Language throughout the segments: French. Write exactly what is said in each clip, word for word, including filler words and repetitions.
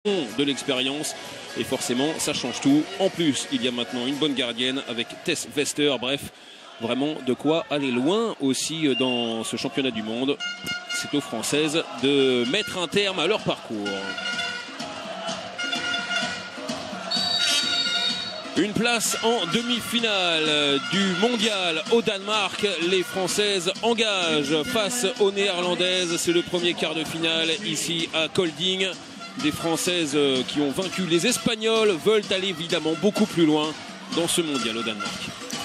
de l'expérience et forcément ça change tout. En plus il y a maintenant une bonne gardienne avec Tess Wester. Bref, vraiment de quoi aller loin aussi dans ce championnat du monde. C'est aux Françaises de mettre un terme à leur parcours. Une place en demi-finale du mondial au Danemark. Les Françaises engagent face aux Néerlandaises. C'est le premier quart de finale ici à Kolding. Des Françaises qui ont vaincu les Espagnols veulent aller évidemment beaucoup plus loin dans ce mondial au Danemark.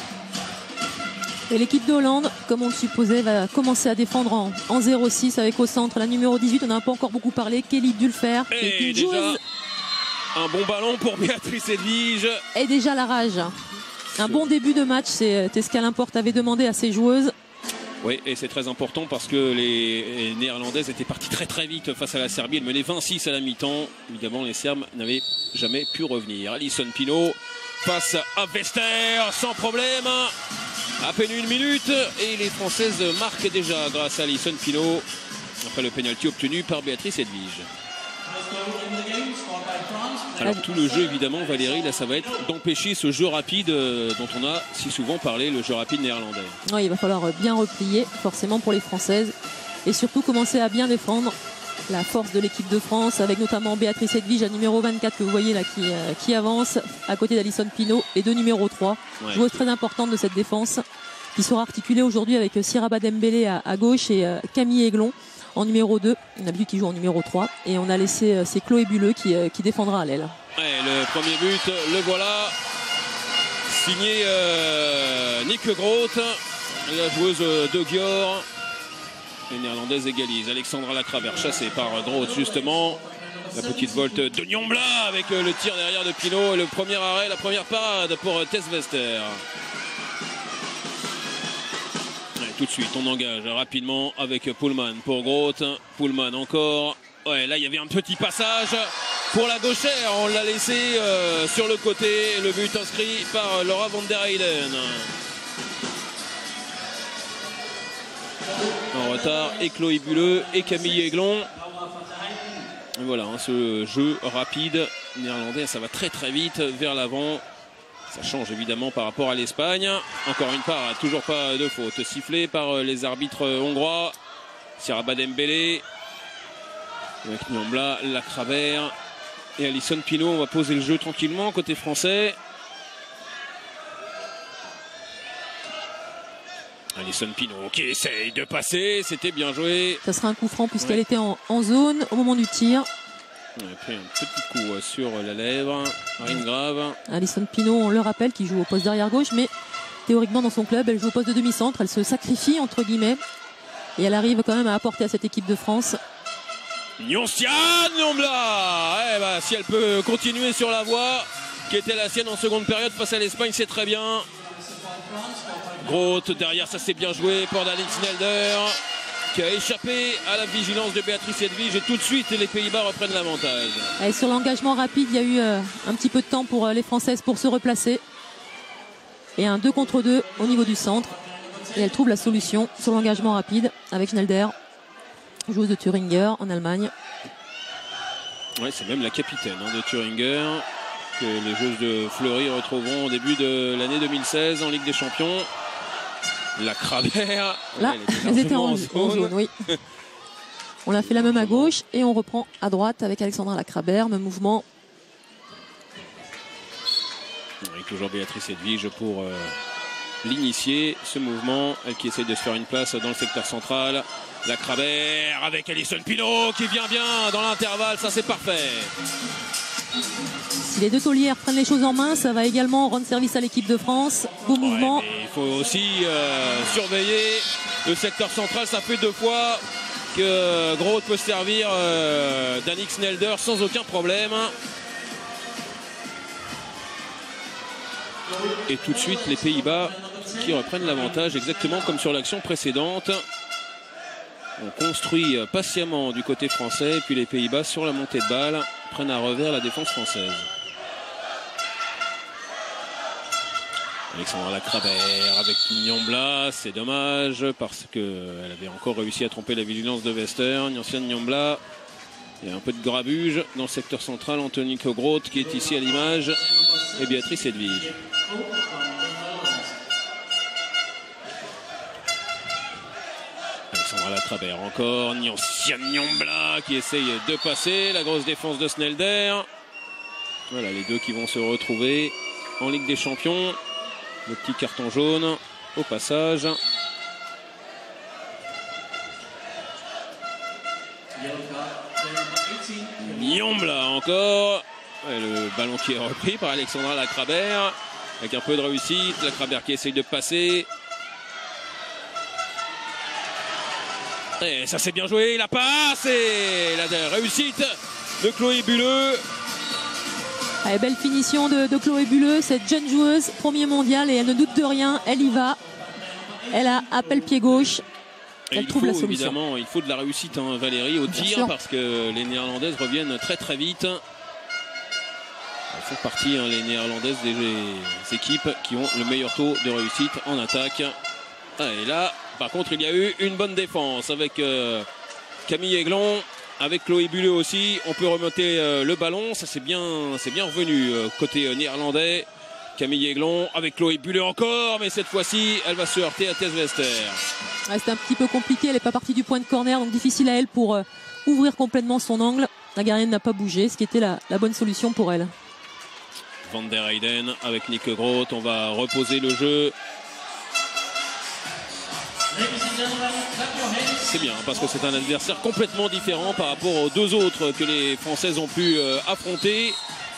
Et l'équipe de Hollande, comme on le supposait, va commencer à défendre en, en zéro six avec au centre la numéro dix-huit. On n'a pas encore beaucoup parlé. Kelly Dulfer. Et déjà joueuse... un bon ballon pour Béatrice Edvige. Et déjà la rage. Un bon début de match, c'est ce qu'Alain-Porte avait demandé à ses joueuses. Oui, et c'est très important parce que les Néerlandaises étaient parties très très vite face à la Serbie. Elles menaient vingt-six à la mi-temps. Évidemment, les Serbes n'avaient jamais pu revenir. Alison Pino face à Wester, sans problème. À peine une minute et les Françaises marquent déjà grâce à Alison Pino après le pénalty obtenu par Béatrice Edvige. Alors tout le jeu évidemment Valérie, là ça va être d'empêcher ce jeu rapide euh, dont on a si souvent parlé, le jeu rapide néerlandais. Oui, il va falloir bien replier forcément pour les Françaises et surtout commencer à bien défendre la force de l'équipe de France avec notamment Béatrice Edvige, la numéro vingt-quatre que vous voyez là qui, euh, qui avance à côté d'Alison Pino et de numéro trois, ouais, joueuse très importante de cette défense qui sera articulée aujourd'hui avec Siraba Dembélé à, à gauche et euh, Camille Aiglon en numéro deux, on a vu qu'il joue en numéro trois et on a laissé euh, c'est Chloé Bulleux qui, euh, qui défendra à l'aile. Ouais, le premier but, le voilà, signé euh, Nick Groth, la joueuse de Győr. Les Néerlandaises égalisent. Alexandra Lacravère chassée par Groth justement. La petite volte de Nyombla avec le tir derrière de Pino et le premier arrêt, la première parade pour Tess Wester. Tout de suite, on engage rapidement avec Poulman pour Groth. Poulman encore. Ouais, là, il y avait un petit passage pour la gauchère. On l'a laissé euh, sur le côté. Le but inscrit par Laura van der Heyden. En retard, et Chloé Bulleux et Camille Aiglon. Et voilà, hein, ce jeu rapide néerlandais, ça va très très vite vers l'avant. Ça change évidemment par rapport à l'Espagne. Encore une part, toujours pas de faute sifflée par les arbitres hongrois. Siraba Dembélé, avec Nyombla, Lacravère et Alison Pino. On va poser le jeu tranquillement côté français. Alison Pino qui essaye de passer, c'était bien joué. Ça sera un coup franc puisqu'elle ouais. était en, en zone au moment du tir. On a pris un petit coup sur la lèvre. Marine Grave. Alison Pino, on le rappelle, qui joue au poste d'arrière gauche, mais théoriquement dans son club, elle joue au poste de demi-centre. Elle se sacrifie entre guillemets et elle arrive quand même à apporter à cette équipe de France. Nyoncia Nyombla, eh ben, si elle peut continuer sur la voie qui était la sienne en seconde période face à l'Espagne, c'est très bien. Groth derrière, ça c'est bien joué pour Danique Snelder, qui a échappé à la vigilance de Béatrice Edvige et tout de suite les Pays-Bas reprennent l'avantage. Et sur l'engagement rapide, il y a eu euh, un petit peu de temps pour euh, les Françaises pour se replacer. Et un deux contre deux au niveau du centre. Et elle trouve la solution sur l'engagement rapide avec Schnelder, joueuse de Thüringer en Allemagne. Ouais, c'est même la capitaine hein, de Thüringer que les joueuses de Fleury retrouveront au début de l'année deux mille seize en Ligue des Champions. Lacravère. Là, elles étaient en, en zone, en zone oui. On a fait la même à gauche et on reprend à droite avec Alexandra Lacravère, même mouvement. Avec toujours Béatrice Edvige pour euh, l'initier, ce mouvement. Elle qui essaye de se faire une place dans le secteur central. Lacravère avec Alison Pino qui vient bien dans l'intervalle, ça c'est parfait. Si les deux taulières prennent les choses en main, ça va également rendre service à l'équipe de France. Beau ouais, mouvement. Il faut aussi euh, surveiller le secteur central. Ça fait deux fois que Groth peut servir euh, Danique Snelder sans aucun problème. Et tout de suite les Pays-Bas qui reprennent l'avantage exactement comme sur l'action précédente. On construit patiemment du côté français et puis les Pays-Bas sur la montée de balle prennent à revers la défense française. Alexandra Lacravère avec Nyombla, c'est dommage parce qu'elle avait encore réussi à tromper la vigilance de Wester. Nyoncia Nyombla Il y a un peu de grabuge dans le secteur central entre Nico Groth qui est ici à l'image et Béatrice Edvige. Alexandra Lacrabert encore, Nyoncia Nyombla qui essaye de passer, la grosse défense de Snelder. Voilà les deux qui vont se retrouver en Ligue des Champions. Le petit carton jaune au passage. Nyombla encore. Ouais, le ballon qui est repris par Alexandra Lacrabert avec un peu de réussite. Lacrabert qui essaye de passer. Et ça c'est bien joué, la passe et la réussite de Chloé Bulleux. Allez, belle finition de, de Chloé Bulleux, cette jeune joueuse, premier mondial, et elle ne doute de rien, elle y va. Elle a appel pied gauche. Elle il trouve faut, la solution. Évidemment, il faut de la réussite, hein, Valérie, au Bien tir, sûr. parce que les Néerlandaises reviennent très très vite. Elles font partie, hein, les Néerlandaises, des, des équipes qui ont le meilleur taux de réussite en attaque. Ah, et là, par contre, il y a eu une bonne défense avec euh, Camille Aiglon, avec Chloé Bulleux aussi. On peut remonter euh, le ballon, ça c'est bien, c'est bien revenu euh, côté euh, néerlandais. Camille Aiglon avec Chloé Bulleux encore, mais cette fois-ci, elle va se heurter à Tess Wester. Ouais, c'est un petit peu compliqué, elle n'est pas partie du point de corner, donc difficile à elle pour euh, ouvrir complètement son angle. La gardienne n'a pas bougé, ce qui était la, la bonne solution pour elle. Van der Heyden avec Nick Groth, on va reposer le jeu. C'est bien parce que c'est un adversaire complètement différent par rapport aux deux autres que les Françaises ont pu euh, affronter.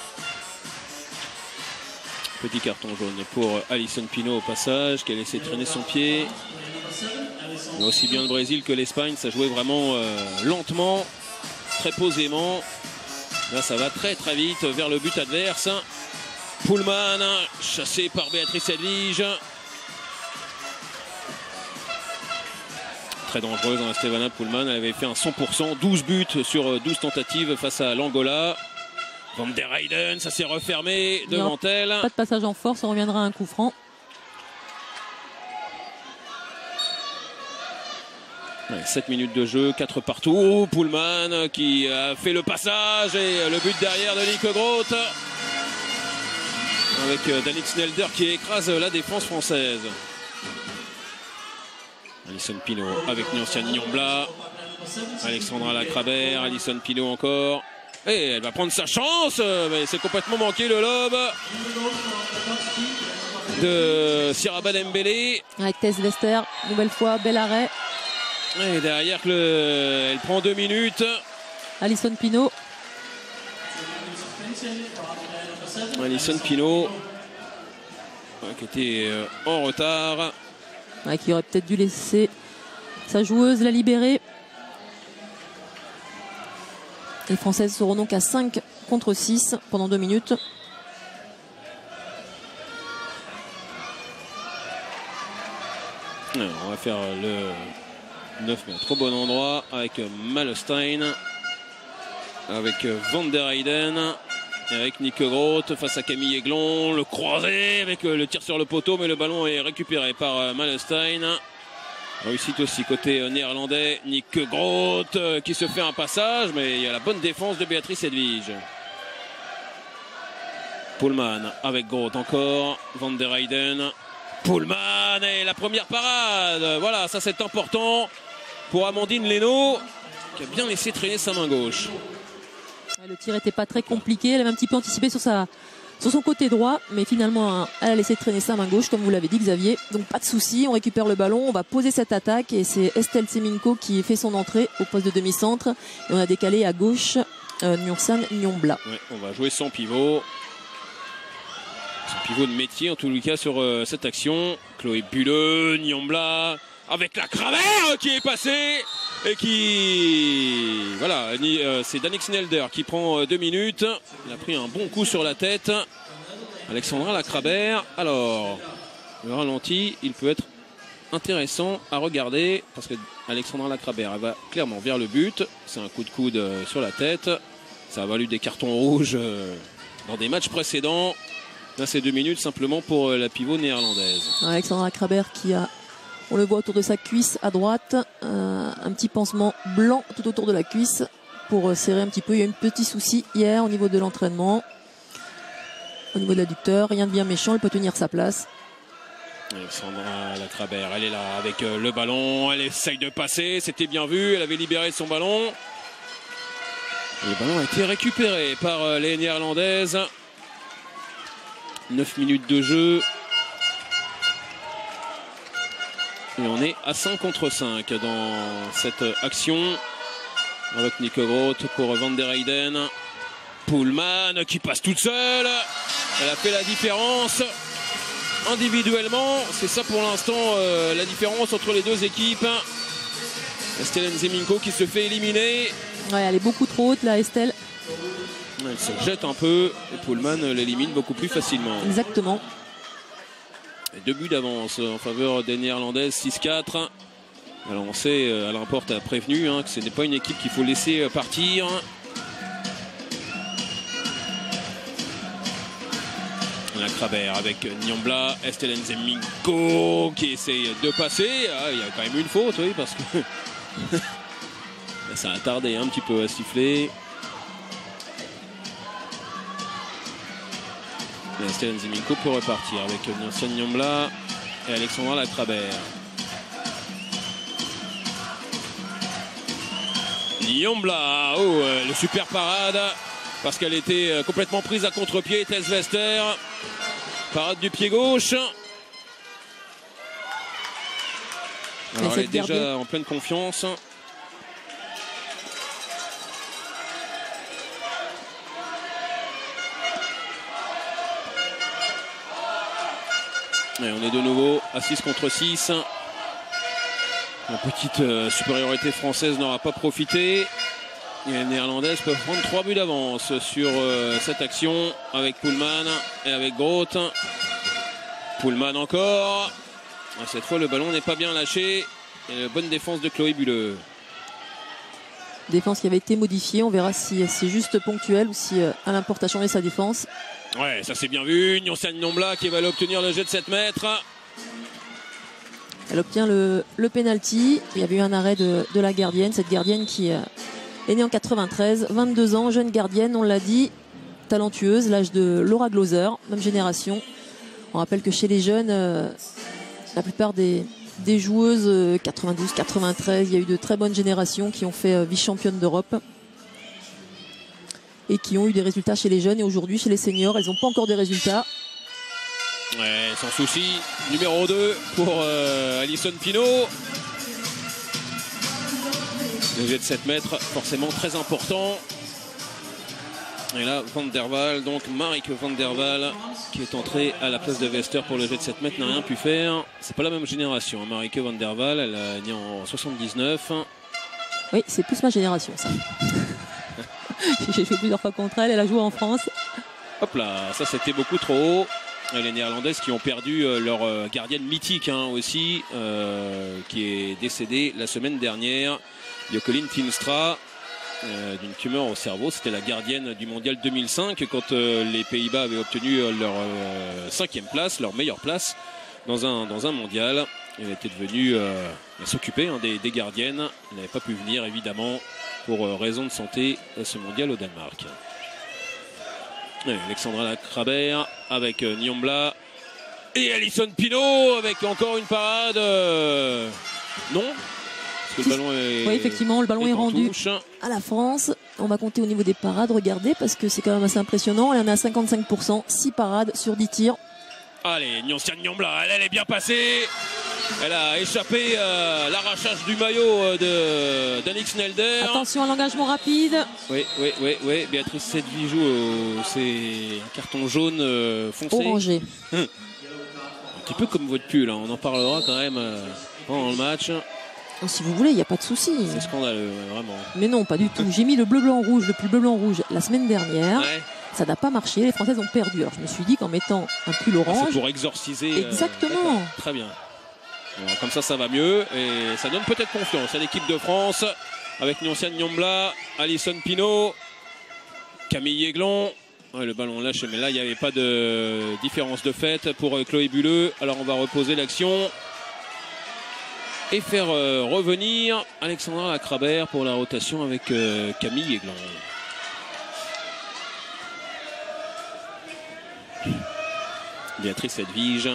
Petit carton jaune pour Alison Pino au passage, qui a laissé traîner son pied. Mais aussi bien le Brésil que l'Espagne, ça jouait vraiment euh, lentement, très posément. Là, ça va très très vite vers le but adverse. Poulman, chassé par Béatrice Edvige. Très dangereuse, hein, Stevana Poulman. Elle avait fait un cent pour cent, douze buts sur douze tentatives face à l'Angola. Van der Heyden, ça s'est refermé devant Non, elle. Pas de passage en force, on reviendra à un coup franc. Ouais, sept minutes de jeu, quatre partout. Poulman qui a fait le passage et le but derrière de Nico Groth. Avec Danique Snelder qui écrase la défense française. Alison Pino avec Nyoncia Nyombla. Alexandra Lacrabert, Alison Pino encore. Et elle va prendre sa chance, mais c'est complètement manqué le lob de Siraba Dembélé. Avec Tess Wester, nouvelle fois, bel arrêt. Et derrière, le... elle prend deux minutes. Alison Pino. Alison Pino, qui était en retard. Ouais, qui aurait peut-être dû laisser sa joueuse la libérer. Les Françaises seront donc à cinq contre six pendant deux minutes. Alors, on va faire le neuf mètres au bon endroit avec Malestein, avec Van der Heyden, et avec Nick Groth face à Camille Aiglon. Le croisé avec le tir sur le poteau, mais le ballon est récupéré par Malestein. Réussite aussi côté néerlandais, Nick Groth qui se fait un passage, mais il y a la bonne défense de Béatrice Edvige. Poulman avec Groth encore, Van der Heyden, Poulman et la première parade. Voilà, ça c'est important pour Amandine Leno qui a bien laissé traîner sa main gauche. Le tir n'était pas très compliqué, elle avait un petit peu anticipé sur, sa, sur son côté droit, mais finalement elle a laissé traîner sa main gauche comme vous l'avez dit Xavier. Donc pas de souci, on récupère le ballon, on va poser cette attaque et c'est Estelle Seminko qui fait son entrée au poste de demi-centre. Et on a décalé à gauche euh, Nyonsan Nyombla. Ouais, on va jouer sans pivot. Son pivot de métier en tout cas sur euh, cette action. Chloé Bulleux, Nyombla avec Lacrabert qui est passé et qui voilà, euh, c'est Danique Snelder qui prend euh, deux minutes. Il a pris un bon coup sur la tête. Alexandra Lacrabert. Alors le ralenti, il peut être intéressant à regarder parce que Alexandra Lacrabert elle va clairement vers le but. C'est un coup de coude euh, sur la tête. Ça a valu des cartons rouges euh, dans des matchs précédents. Là, c'est deux minutes simplement pour la pivot néerlandaise. Alexandra Lacrabert qui a, on le voit autour de sa cuisse à droite, euh, un petit pansement blanc tout autour de la cuisse. pour serrer un petit peu. Il y a eu un petit souci hier au niveau de l'entraînement, au niveau de l'adducteur. Rien de bien méchant, il peut tenir sa place. Alexandra Lacrabert, elle est là avec le ballon, elle essaye de passer, c'était bien vu, elle avait libéré son ballon. Le ballon a été récupéré par les Néerlandaises. neuf minutes de jeu. Et on est à cinq contre cinq dans cette action. Avec Nico Groth pour Van der Heyden. Poelman qui passe toute seule. Elle a fait la différence individuellement. C'est ça pour l'instant euh, la différence entre les deux équipes. Estelle Nzeminko qui se fait éliminer. Ouais, elle est beaucoup trop haute là, Estelle. Elle se jette un peu et Poelman l'élimine beaucoup plus facilement. Exactement. Et deux buts d'avance en faveur des Néerlandaises, six quatre. Alors on sait, Alain Porte a prévenu hein, que ce n'est pas une équipe qu'il faut laisser partir. Lacrabert avec Niambla, Estelle Nzeminko qui essaye de passer. Ah, il y a quand même une faute, oui, parce que ça a tardé un petit peu à siffler. Estelle Nzeminko peut repartir avec Nyosia Niambla et Alexandra Lacrabert. Niambla, oh, le super parade parce qu'elle était complètement prise à contre-pied. Tess Wester, parade du pied gauche. Alors elle est déjà gardienne en pleine confiance. Et on est de nouveau à six contre six. La petite euh, supériorité française n'aura pas profité. Et les Néerlandaises peuvent prendre trois buts d'avance sur euh, cette action avec Poelman et avec Groth. Poelman encore. Cette fois, le ballon n'est pas bien lâché. Et la bonne défense de Chloé Bulleux. Défense qui avait été modifiée. On verra si c'est juste ponctuel ou si euh, Alain Porte a changé sa défense. Ouais, ça c'est bien vu. Nyosia Niambla qui va obtenir le jet de sept mètres. Elle obtient le, le penalty. Il y avait eu un arrêt de, de la gardienne. Cette gardienne qui euh, est née en quatre-vingt-treize, vingt-deux ans, jeune gardienne, on l'a dit, talentueuse, l'âge de Laura Glauser, même génération. On rappelle que chez les jeunes, euh, la plupart des, des joueuses euh, quatre-vingt-douze, quatre-vingt-treize, il y a eu de très bonnes générations qui ont fait euh, vice-championne d'Europe et qui ont eu des résultats chez les jeunes. Et aujourd'hui, chez les seniors, elles n'ont pas encore des résultats. Ouais, sans souci. Numéro deux pour euh, Alison Pinault. Le jet de sept mètres, forcément très important. Et là, Van der Waal, donc Marieke Van der Waal, qui est entrée à la place de Wester pour le jet de sept mètres, n'a rien pu faire. C'est pas la même génération. Hein. Marieke Van der Waal, elle a née en soixante-dix-neuf. Oui, c'est plus ma génération, ça. J'ai joué plusieurs fois contre elle, elle a joué en France. Hop là, ça c'était beaucoup trop haut. Les Néerlandaises qui ont perdu leur gardienne mythique hein, aussi, euh, qui est décédée la semaine dernière, Jocelyne Tienstra, euh, d'une tumeur au cerveau. C'était la gardienne du mondial deux mille cinq quand euh, les Pays-Bas avaient obtenu leur euh, cinquième place, leur meilleure place dans un, dans un mondial. Elle était devenue euh, s'occuper hein, des, des gardiennes. Elle n'avait pas pu venir évidemment pour euh, raison de santé à ce mondial au Danemark. Et Alexandra Lacrabert avec euh, Niambla et Alison Pinault avec encore une parade. Euh, non parce que le ballon est, oui, effectivement, le ballon est, est rendu touche. À la France. On va compter au niveau des parades. Regardez, parce que c'est quand même assez impressionnant. Elle en est à cinquante-cinq pour cent. six parades sur dix tirs. Allez, Nyosia Niambla, elle, elle est bien passée. Elle a échappé à l'arrachage du maillot de d'Annick Nelder. Attention à l'engagement rapide. Oui, oui, oui, oui. Béatrice Sedvi-Joux, euh, c'est un carton jaune euh, foncé. Orangé. Hum. Un petit peu comme votre pull, hein. On en parlera quand même euh, pendant le match. Oh, si vous voulez, il n'y a pas de souci. C'est scandaleux, vraiment. Mais non, pas du tout. J'ai mis le bleu-blanc-rouge, le pull bleu-blanc-rouge la semaine dernière. Ouais. Ça n'a pas marché, les Françaises ont perdu. Alors je me suis dit qu'en mettant un pull orange... Ah, c'est pour exorciser. Exactement. Euh, très bien. Alors, comme ça, ça va mieux et ça donne peut-être confiance à l'équipe de France avec Nyosia Niambla, Alison Pinault, Camille Aiglon. Ouais, le ballon lâché, mais là, il n'y avait pas de différence de fait pour Chloé Bulleux. Alors, on va reposer l'action. et faire euh, revenir Alexandra Lacrabert pour la rotation avec euh, Camille Aiglon. Béatrice Edwige.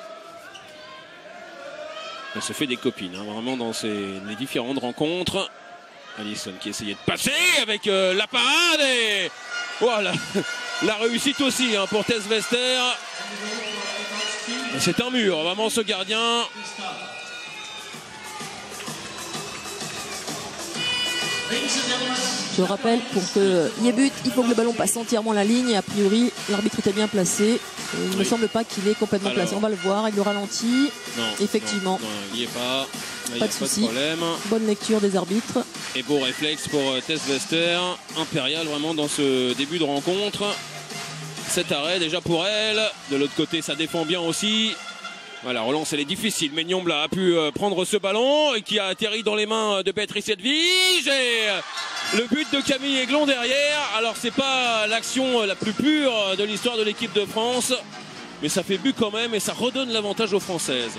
Elle se fait des copines, hein, vraiment dans ces, les différentes rencontres. Alison qui essayait de passer avec euh, la parade et voilà, la réussite aussi hein, pour Tess Wester. C'est un mur, vraiment ce gardien. Je rappelle, pour qu'il y ait but, il faut que le ballon passe entièrement la ligne. Et a priori, l'arbitre était bien placé. Il ne oui. me semble pas qu'il est complètement Alors, placé. On va le voir, il le ralentit. Non, effectivement. Non, non, il n'y est pas. Là, pas de souci. Bonne lecture des arbitres. Et beau réflexe pour Tess Wester. Impérial vraiment dans ce début de rencontre. Cet arrêt déjà pour elle. De l'autre côté, ça défend bien aussi. Voilà, relance, elle est difficile. Mais Niambla a pu euh, prendre ce ballon et qui a atterri dans les mains de Béatrice Edwige. Et euh, le but de Camille Aiglon derrière. Alors, c'est pas l'action la plus pure de l'histoire de l'équipe de France. Mais ça fait but quand même et ça redonne l'avantage aux Françaises.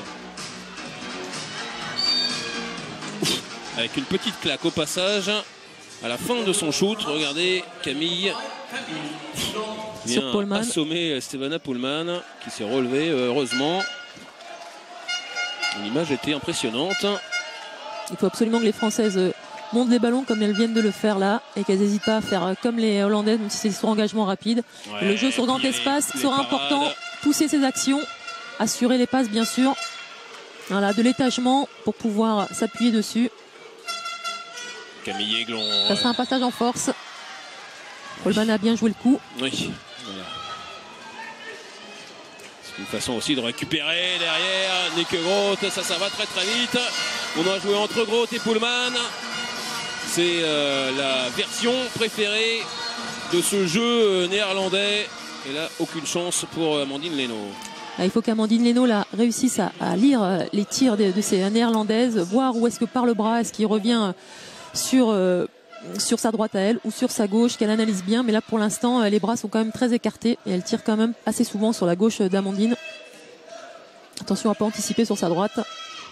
Avec une petite claque au passage. À la fin de son shoot, regardez Camille vient assommer Stevana Poulman qui s'est relevée heureusement. L'image était impressionnante. Il faut absolument que les Françaises montent les ballons comme elles viennent de le faire là et qu'elles n'hésitent pas à faire comme les Hollandaises, même si c'est sur engagement rapide. Ouais, le jeu sur grand espace sera important. Pousser ses actions, assurer les passes bien sûr. Voilà, de l'étagement pour pouvoir s'appuyer dessus. Camille Aiglon. Ça sera un passage en force. Poulman a bien joué le coup. Oui. Voilà. Une façon aussi de récupérer derrière Nick Groth, ça ça va très très vite. On a joué entre Groth et Poulman. C'est euh, la version préférée de ce jeu néerlandais. Et là, aucune chance pour Amandine Leno. Il faut qu'Amandine Leno là, réussisse à, à lire les tirs de, de ces néerlandaises, voir où est-ce que part le bras, est-ce qu'il revient sur... Euh, sur sa droite à elle ou sur sa gauche, qu'elle analyse bien, mais là pour l'instant les bras sont quand même très écartés et elle tire quand même assez souvent sur la gauche d'Amandine. Attention à ne pas anticiper sur sa droite. Ouais,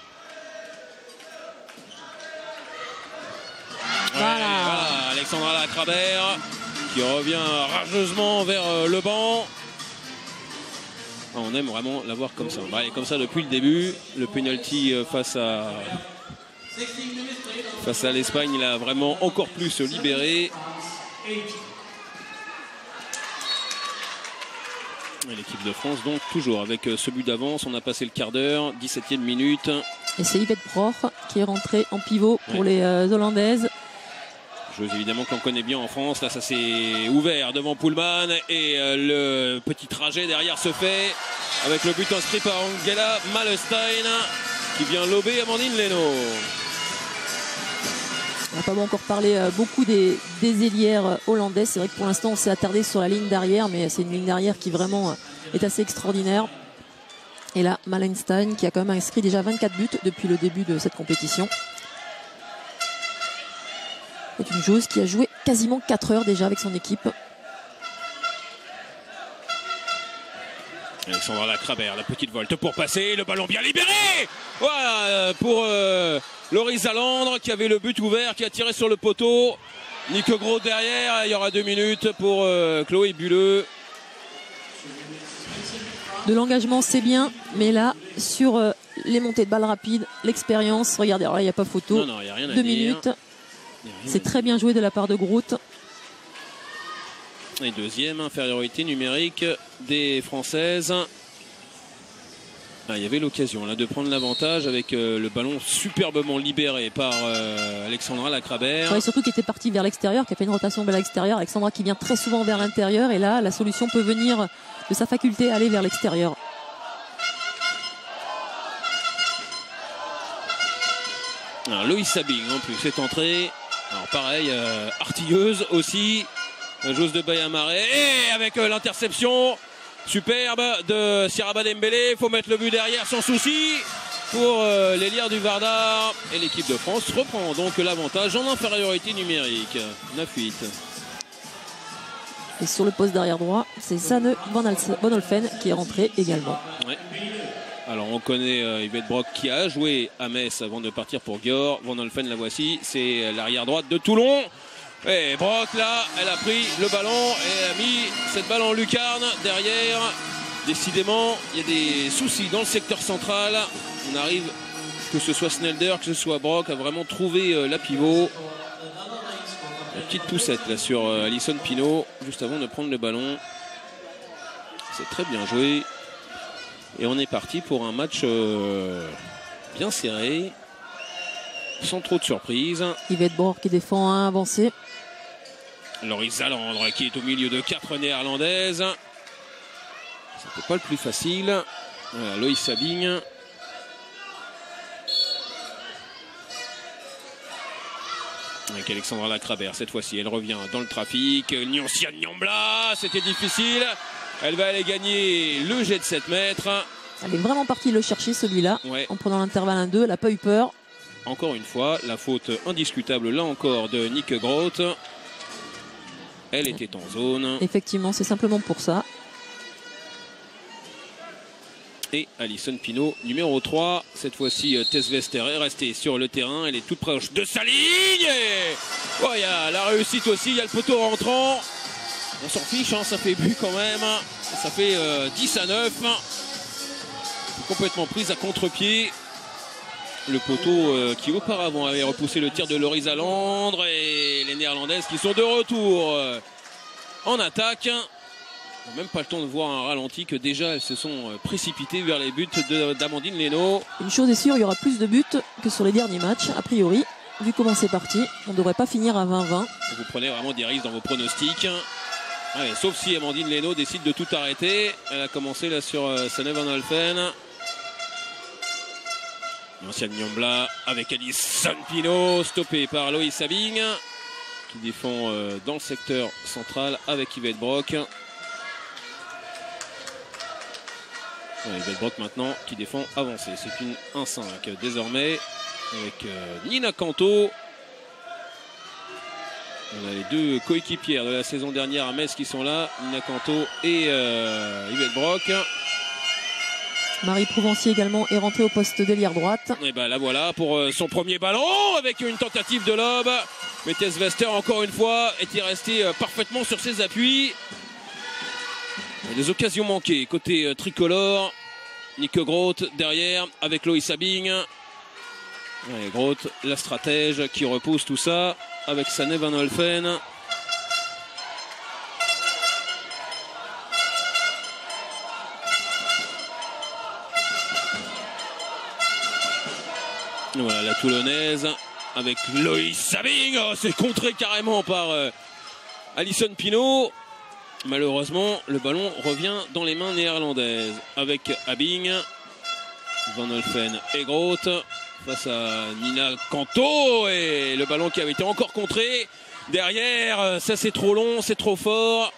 voilà. voilà Alexandra Lacrabert qui revient rageusement vers le banc. On aime vraiment la voir comme ça. Elle est comme ça depuis le début. Le penalty face à Face à l'Espagne, il a vraiment encore plus se libéré. L'équipe de France, donc, toujours avec ce but d'avance. On a passé le quart d'heure, dix-septième minute. Et c'est Yvette Broch qui est rentrée en pivot pour ouais. les euh, Hollandaises. Joueuse évidemment qu'on connaît bien en France. Là, ça s'est ouvert devant Poulman. Et euh, le petit trajet derrière se fait avec le but inscrit par Angela Malestein qui vient lober Amandine Leno. On n'a pas encore parlé euh, beaucoup des, des ailières hollandaises. C'est vrai que pour l'instant on s'est attardé sur la ligne d'arrière, mais c'est une ligne d'arrière qui vraiment euh, est assez extraordinaire. Et là, Malestein qui a quand même inscrit déjà vingt-quatre buts depuis le début de cette compétition. C'est une joueuse qui a joué quasiment quatre heures déjà avec son équipe. Alexandra Lacrabert, la petite volte pour passer, le ballon bien libéré. Voilà pour euh, Loris Zalandre qui avait le but ouvert, qui a tiré sur le poteau. Nick Groth derrière, il y aura deux minutes pour euh, Chloé Bulleux. De l'engagement c'est bien, mais là sur euh, les montées de balles rapides, l'expérience, regardez, alors là il n'y a pas photo. Non, non, il n'y a rien à deux dire. minutes. C'est très bien joué de la part de Groth. Et deuxième infériorité numérique des Françaises. Ah, il y avait l'occasion là de prendre l'avantage avec euh, le ballon superbement libéré par euh, Alexandra Lacrabert. Ouais, surtout qui était partie vers l'extérieur, qui a fait une rotation vers l'extérieur. Alexandra qui vient très souvent vers l'intérieur et là la solution peut venir de sa faculté à aller vers l'extérieur. Alors Loïs Sabing en plus est entrée. Alors pareil, euh, artilleuse aussi. La joueuse de Bayamaré et avec euh, l'interception superbe de Siraba Dembélé. Il faut mettre le but derrière sans souci pour euh, les Lières du Vardar. Et l'équipe de France reprend donc l'avantage en infériorité numérique. neuf huit. Et sur le poste d'arrière droit, c'est Sanne Bonolfen qui est rentré également. Ouais. Alors on connaît euh, Yvette Brock qui a joué à Metz avant de partir pour Győr. Van Olfen, la voici, c'est l'arrière droite de Toulon. Et Brock là, elle a pris le ballon et a mis cette balle en lucarne derrière. Décidément, il y a des soucis dans le secteur central. On arrive, que ce soit Snelder, que ce soit Brock, à vraiment trouver euh, la pivot. Une petite poussette là sur euh, Alison Pinault, juste avant de prendre le ballon. C'est très bien joué. Et on est parti pour un match euh, bien serré, sans trop de surprises. Yvette Brock qui défend à avancer. Loris Zalandre qui est au milieu de quatre néerlandaises. C'était pas le plus facile. Voilà, Loïs Sabine. Avec Alexandra Lacrabert, cette fois-ci, elle revient dans le trafic. Nyoncia Nyambla, c'était difficile. Elle va aller gagner le jet de sept mètres. Elle est vraiment partie le chercher celui-là, ouais. En prenant l'intervalle un deux, elle n'a pas eu peur. Encore une fois, la faute indiscutable là encore de Nick Groth. Elle était en zone. Effectivement, c'est simplement pour ça. Et Alison Pinault, numéro trois. Cette fois-ci, Tess Wester est restée sur le terrain. Elle est toute proche de sa ligne. Et... Oh, il y a la réussite aussi, il y a le poteau rentrant. On s'en fiche, hein, ça fait but quand même. Ça fait euh, dix à neuf. Complètement prise à contre-pied. Le poteau euh, qui auparavant avait repoussé le tir de Loris Zalandre. Et les Néerlandaises qui sont de retour euh, en attaque. On n'a même pas le temps de voir un ralenti que déjà elles se sont précipitées vers les buts d'Amandine Leno. Une chose est sûre, il y aura plus de buts que sur les derniers matchs, a priori. Vu comment c'est parti, on ne devrait pas finir à vingt vingt. Vous prenez vraiment des risques dans vos pronostics. Allez, sauf si Amandine Leno décide de tout arrêter. Elle a commencé là sur euh, Sanne Van Olfen. L'ancienne Nyambla avec Alison Pinault, stoppé par Loïs Sabine, qui défend euh, dans le secteur central avec Yvette Brock. Ouais, Yvette Brock maintenant qui défend avancé. C'est une un cinq désormais avec euh, Nina Canto. On a les deux coéquipières de la saison dernière à Metz qui sont là, Nina Canto et euh, Yvette Brock. Marie Prouvencier également est rentrée au poste d'ailière droite. Et ben la voilà pour euh, son premier ballon avec une tentative de lob. Mais Tess Wester encore une fois était restée euh, parfaitement sur ses appuis. Des occasions manquées côté euh, tricolore. Nick Groth derrière avec Loïs Sabine. Ouais, Groth, la stratège qui repousse tout ça avec Sanne Van Olfen. Voilà la Toulonnaise avec Loïs Sabine. Oh, c'est contré carrément par euh, Alison Pinault. Malheureusement, le ballon revient dans les mains néerlandaises avec Abing, Van Olfen et Groth face à Nina Canto. Et le ballon qui avait été encore contré. Derrière, ça c'est trop long, c'est trop fort.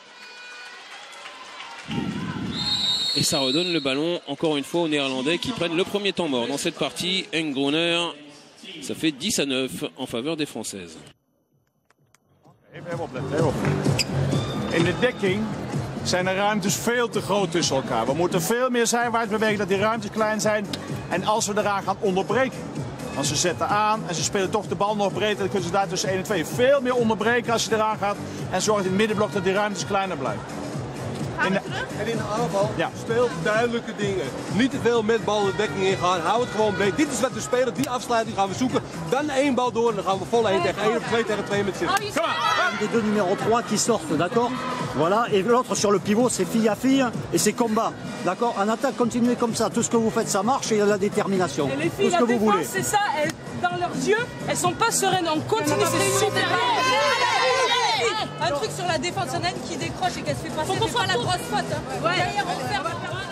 Et ça redonne le ballon encore une fois aux Néerlandais qui prennent le premier temps mort dans cette partie. Henk Groener, ça fait dix à neuf en faveur des Françaises. In de dekking zijn de ruimtes veel te groot tussen elkaar. We moeten veel meer zijwaarts bewegen, dat die ruimtes klein zijn. En als we eraan gaan onderbreken. Want ze zetten aan en ze spelen toch de bal nog breed. Dan kunnen ze daar tussen één en twee veel meer onderbreken als je eraan gaat. En zorgt in het middenblok dat die ruimtes kleiner blijven. In de... En in de aanval, ja. Speel duidelijke dingen. Niet te veel met bal de dekking ingaan. Hou het gewoon breed. Dit is wat we spelen. Die afsluiting gaan we zoeken. Dan één bal door en dan gaan we vol één tegen één of twee tegen twee met zitten. Les deux numéros trois qui sortent, d'accord? Voilà, et l'autre sur le pivot, c'est fille à fille et c'est combat. D'accord? En attaque, continuez comme ça. Tout ce que vous faites, ça marche et il y a la détermination. Et les filles, Tout ce que la vous défense, c'est ça. Elles, dans leurs yeux, elles sont pas sereines. On continue, c'est super. Un truc sur la défense, il y en a une qui décroche et qu'elle se fait passer, c'est pas la grosse faute. Hein. Ouais. Derrière, on ferme.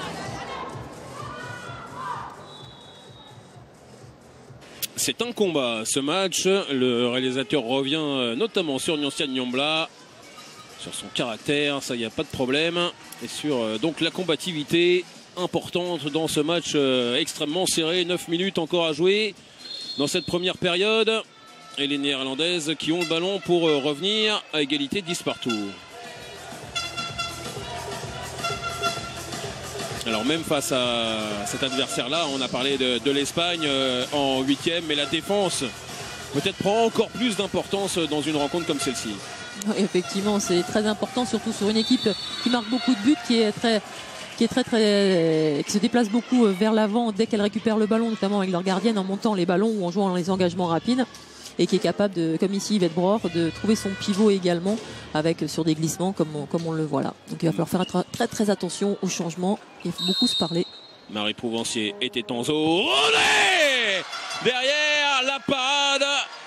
C'est un combat ce match. Le réalisateur revient notamment sur Nyoncia Nyambla, sur son caractère, ça il n'y a pas de problème, et sur euh, donc la combativité importante dans ce match euh, extrêmement serré. neuf minutes encore à jouer dans cette première période. Et les Néerlandaises qui ont le ballon pour euh, revenir à égalité dix partout. Alors même face à cet adversaire-là, on a parlé de, de l'Espagne euh, en huitième, mais la défense peut-être prend encore plus d'importance dans une rencontre comme celle-ci. Oui, effectivement, c'est très important, surtout sur une équipe qui marque beaucoup de buts, qui est très, qui est très, très, qui se déplace beaucoup vers l'avant dès qu'elle récupère le ballon, notamment avec leur gardienne en montant les ballons ou en jouant dans les engagements rapides, et qui est capable de, comme ici Yvette Broch, de trouver son pivot également avec sur des glissements comme on, comme on le voit là. Donc il va falloir faire très très, très attention aux changements. Il faut beaucoup se parler. Marie Prouvencier était en zone. Derrière la parade.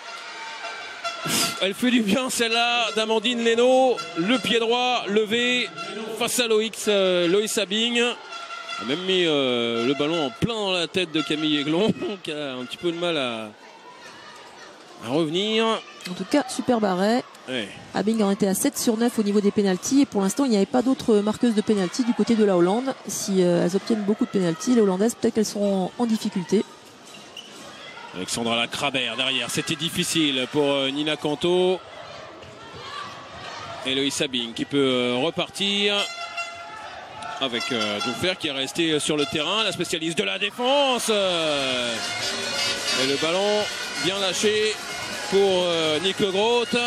Elle fait du bien celle-là d'Amandine Leno. Le pied droit levé face à Loïs, euh, Loïs Sabing. A même mis euh, le ballon en plein dans la tête de Camille Aiglon, qui a un petit peu de mal à, à revenir. En tout cas, super arrêt. Ouais. Abing en était à sept sur neuf au niveau des pénaltys et pour l'instant il n'y avait pas d'autres marqueuses de pénalty du côté de la Hollande. Si euh, elles obtiennent beaucoup de pénalty, les Hollandaises peut-être qu'elles seront en, en difficulté. Alexandra Lacrabert derrière, c'était difficile pour euh, Nina Canto. Et Loïs Sabing qui peut euh, repartir avec euh, Doufer qui est resté sur le terrain, la spécialiste de la défense. Euh, et le ballon bien lâché pour euh, Nick Le Groth.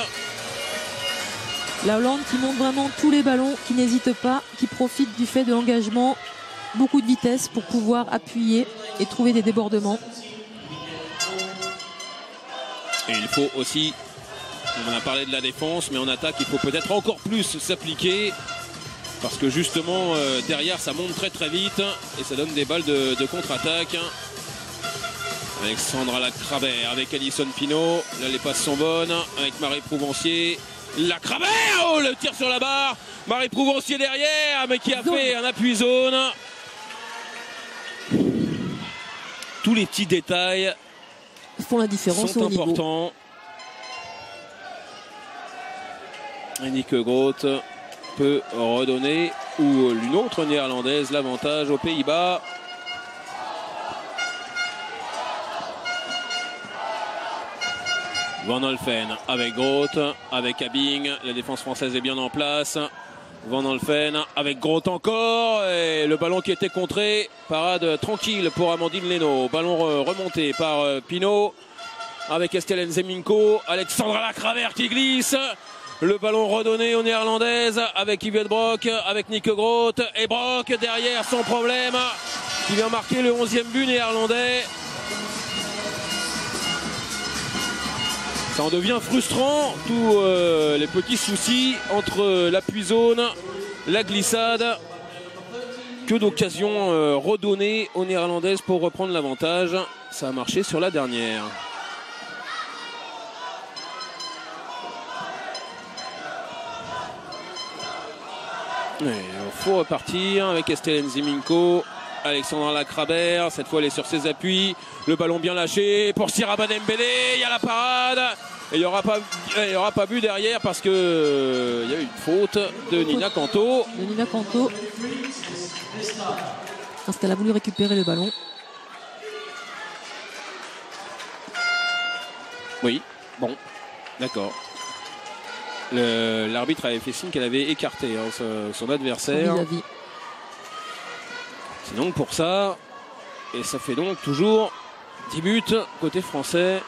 La Hollande qui monte vraiment tous les ballons, qui n'hésite pas, qui profite du fait de l'engagement, beaucoup de vitesse pour pouvoir appuyer et trouver des débordements. Et il faut aussi, on a parlé de la défense, mais en attaque il faut peut-être encore plus s'appliquer parce que justement euh, derrière ça monte très très vite et ça donne des balles de, de contre-attaque. Alexandra Lacrabert avec Alison Pinault, là les passes sont bonnes avec Marie Prouvencier. Lacrabert, oh le tir sur la barre, Marie Prouvencier derrière mais qui a fait un appui zone. Tous les petits détails font la différence sont au niveau. importants. Et Nick Groth peut redonner ou l'une autre néerlandaise l'avantage aux Pays-Bas. Van Olfen avec Groth, avec Abing, la défense française est bien en place. Van Olfen avec Groth encore et le ballon qui était contré, parade tranquille pour Amandine Leno, ballon remonté par Pinault avec Estelle Nzeminko, Alexandra Lacrabert qui glisse, le ballon redonné aux néerlandaises avec Yvette Broch, avec Nick Groth et Broch derrière sans problème qui vient marquer le onzième but néerlandais. Ça en devient frustrant, tous euh, les petits soucis entre l'appui zone, la glissade. Que d'occasions euh, redonnées aux néerlandaises pour reprendre l'avantage. Ça a marché sur la dernière. Il faut repartir avec Estelle Nzeminko. Alexandra Lacrabert, cette fois elle est sur ses appuis, le ballon bien lâché pour Siraba Dembélé, il y a la parade et il n'y aura pas il y aura pas but derrière parce que euh, il y a eu une faute de Nina Canto. De Nina Canto parce qu'elle a voulu récupérer le ballon. Oui, bon, d'accord. L'arbitre avait fait signe qu'elle avait écarté hein, son, son adversaire. Vis-à-vis. C'est donc pour ça, et ça fait donc toujours dix buts côté français.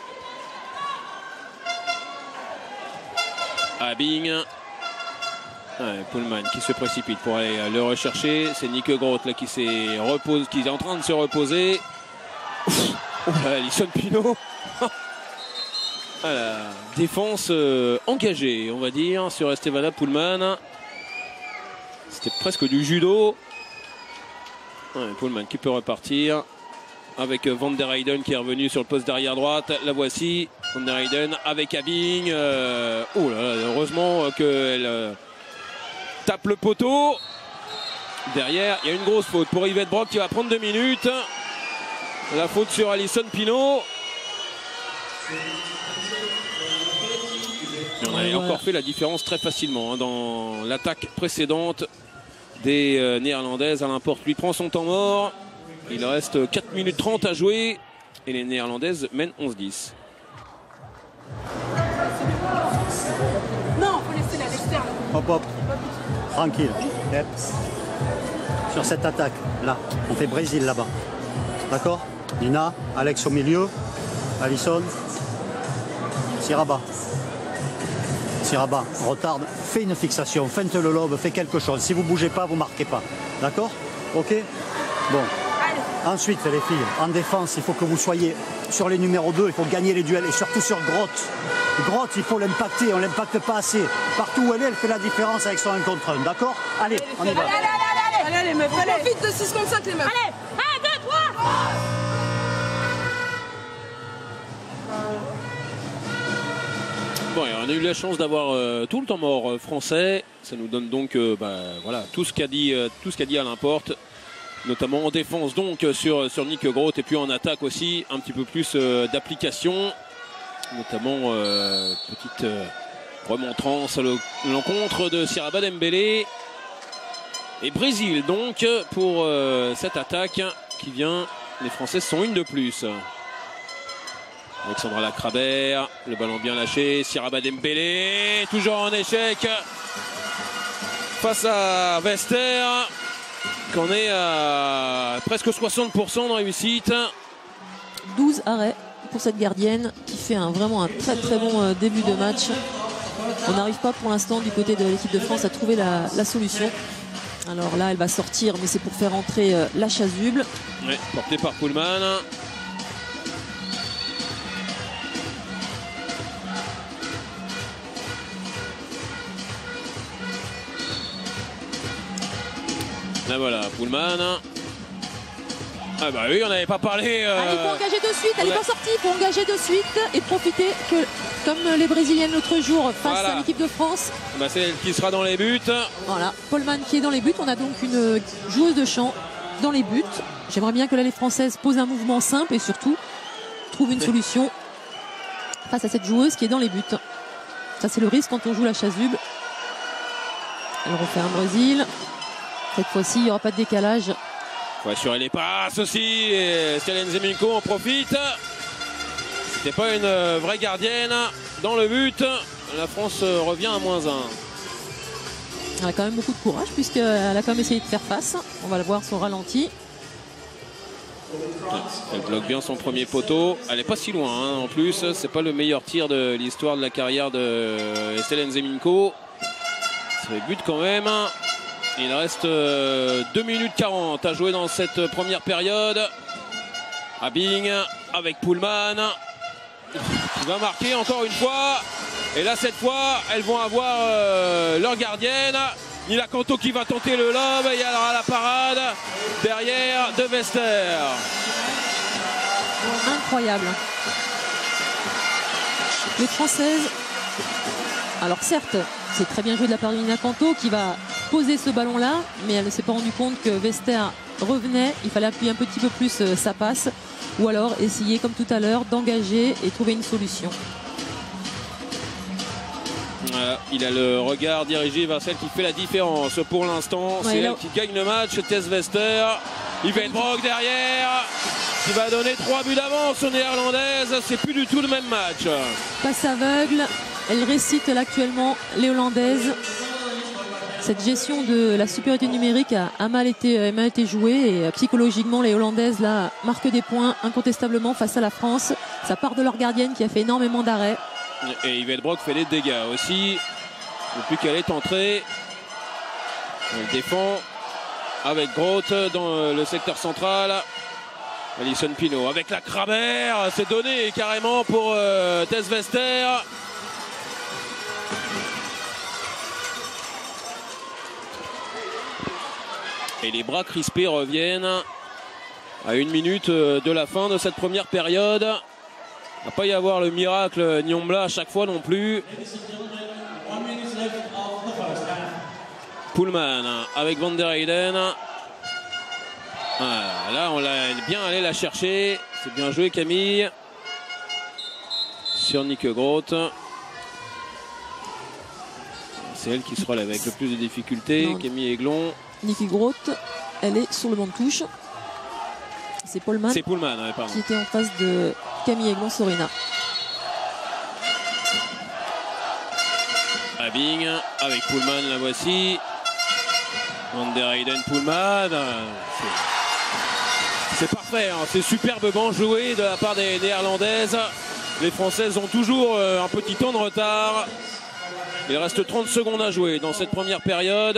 Abing, ouais, Pullman qui se précipite pour aller le rechercher. C'est Nick Groth là qui s'est repose, qui est en train de se reposer. Oh, Alison Pinault. Voilà, défense euh, engagée, on va dire, sur Estevana Pullman. C'était presque du judo. Ouais, Pullman qui peut repartir avec Van der Heyden qui est revenu sur le poste d'arrière droite. La voici, Van der Heyden avec Abing. Euh, oh là là, heureusement qu'elle euh, tape le poteau. Derrière, il y a une grosse faute pour Yvette Broch qui va prendre deux minutes. La faute sur Alison Pinault. On avait encore fait la différence très facilement hein, dans l'attaque précédente des euh, Néerlandaises. Alain Porte lui prend son temps mort. Il reste quatre minutes trente à jouer et les Néerlandaises mènent onze dix. Non, faut laisser la l'externe. Hop hop. Tranquille. Yep. sur cette attaque. Là, on fait Brésil là-bas. D'accord? Nina, Alex au milieu, Alisson, Siraba. Siraba, retarde, fais une fixation, feinte le lobe, fais quelque chose. Si vous ne bougez pas, vous ne marquez pas. D'accord? Ok? Bon. Ensuite, les filles, en défense, il faut que vous soyez sur les numéros deux, il faut gagner les duels, et surtout sur Grotte. Grotte, il faut l'impacter, on ne l'impacte pas assez. Partout où elle est, elle fait la différence avec son un contre un. D'accord? Allez, on y va. Allez, allez, allez, allez, allez, les meufs, on profite de six contre cinq, les meufs. Allez, un, deux, trois. Bon, et on a eu la chance d'avoir euh, tout le temps mort euh, français. Ça nous donne donc euh, bah, voilà, tout ce qu'a dit, euh, tout ce qu'a dit Alain Porte, notamment en défense donc sur, sur Nick Groth, et puis en attaque aussi un petit peu plus euh, d'application, notamment euh, petite euh, remontrance à l'encontre de Siraba Dembélé. Et Brésil donc pour euh, cette attaque qui vient, les Français sont une de plus. Alexandra Lacrabert, le ballon bien lâché, Siraba Dembélé, toujours en échec face à Vester, qu'on est à presque soixante pour cent de réussite. douze arrêts pour cette gardienne qui fait un, vraiment un très très bon euh, début de match. On n'arrive pas pour l'instant du côté de l'équipe de France à trouver la, la solution. Alors là elle va sortir, mais c'est pour faire entrer euh, la chasuble. Ouais, porté par Pullman. Là voilà, Pullman. Ah bah oui, on n'avait pas parlé. Euh... Ah, il faut engager de suite, elle n'est a... pas sortie, il faut engager de suite et profiter que, comme les Brésiliennes l'autre jour face voilà. à l'équipe de France. Bah, c'est elle qui sera dans les buts. Voilà, Pullman qui est dans les buts. On a donc une joueuse de champ dans les buts. J'aimerais bien que l'allée française pose un mouvement simple et surtout trouve une solution face à cette joueuse qui est dans les buts. Ça, c'est le risque quand on joue la chasuble. Elle refait un Brésil. Cette fois-ci, il n'y aura pas de décalage. Faut assurer les passes aussi. Et Stelen Zeminko en profite. C'était pas une vraie gardienne dans le but. La France revient à moins un. Elle a quand même beaucoup de courage puisqu'elle a quand même essayé de faire face. On va le voir sur ralenti. Elle bloque bien son premier poteau. Elle n'est pas si loin hein. En plus. C'est pas le meilleur tir de l'histoire de la carrière de Stelen Zeminko. C'est le but quand même. Il reste euh, deux minutes quarante à jouer dans cette première période. Abing avec Pullman qui va marquer encore une fois. Et là cette fois elles vont avoir euh, leur gardienne. Nila Kanto qui va tenter le lob. Il y aura la parade derrière de Vester. Incroyable. Les Françaises. Alors certes, c'est très bien joué de la part de Nina Kanto qui va poser ce ballon là, mais elle ne s'est pas rendu compte que Vester revenait. Il fallait appuyer un petit peu plus euh, sa passe, ou alors essayer comme tout à l'heure d'engager et trouver une solution. Voilà, il a le regard dirigé vers celle qui fait la différence pour l'instant. Ouais, c'est elle qui gagne le match, Tess Vester. Yvette Brock derrière qui va donner trois buts d'avance aux Néerlandaises. C'est plus du tout le même match. Passe aveugle, elle récite là actuellement les Hollandaises. Cette gestion de la supériorité numérique a, a, mal, été, a mal été jouée et euh, psychologiquement les Hollandaises là marquent des points incontestablement face à la France. Ça part de leur gardienne qui a fait énormément d'arrêts. Et Yvette Brock fait des dégâts aussi depuis qu'elle est entrée. Elle défend avec Groth dans le secteur central. Alison Pino avec la Crabère, c'est donné carrément pour euh, Tess Vester. Et les bras crispés reviennent à une minute de la fin de cette première période. Il ne va pas y avoir le miracle Nyombla à chaque fois non plus. Pullman avec Van der Heyden. Voilà, là on l'a bien allé la chercher. C'est bien joué Camille. Sur Nick Groth. C'est elle qui se relève avec le plus de difficultés. Non. Camille Aiglon. Nicky Groth, elle est sur le banc de touche. C'est Pullman, c'est Pullman ouais, qui était en face de Camille Aiglon-Sorina. Abing avec Pullman, la voici. Van der Heyden, Poelman. C'est parfait, hein. C'est superbement joué de la part des Néerlandaises. Les Françaises ont toujours un petit temps de retard. Il reste trente secondes à jouer dans cette première période.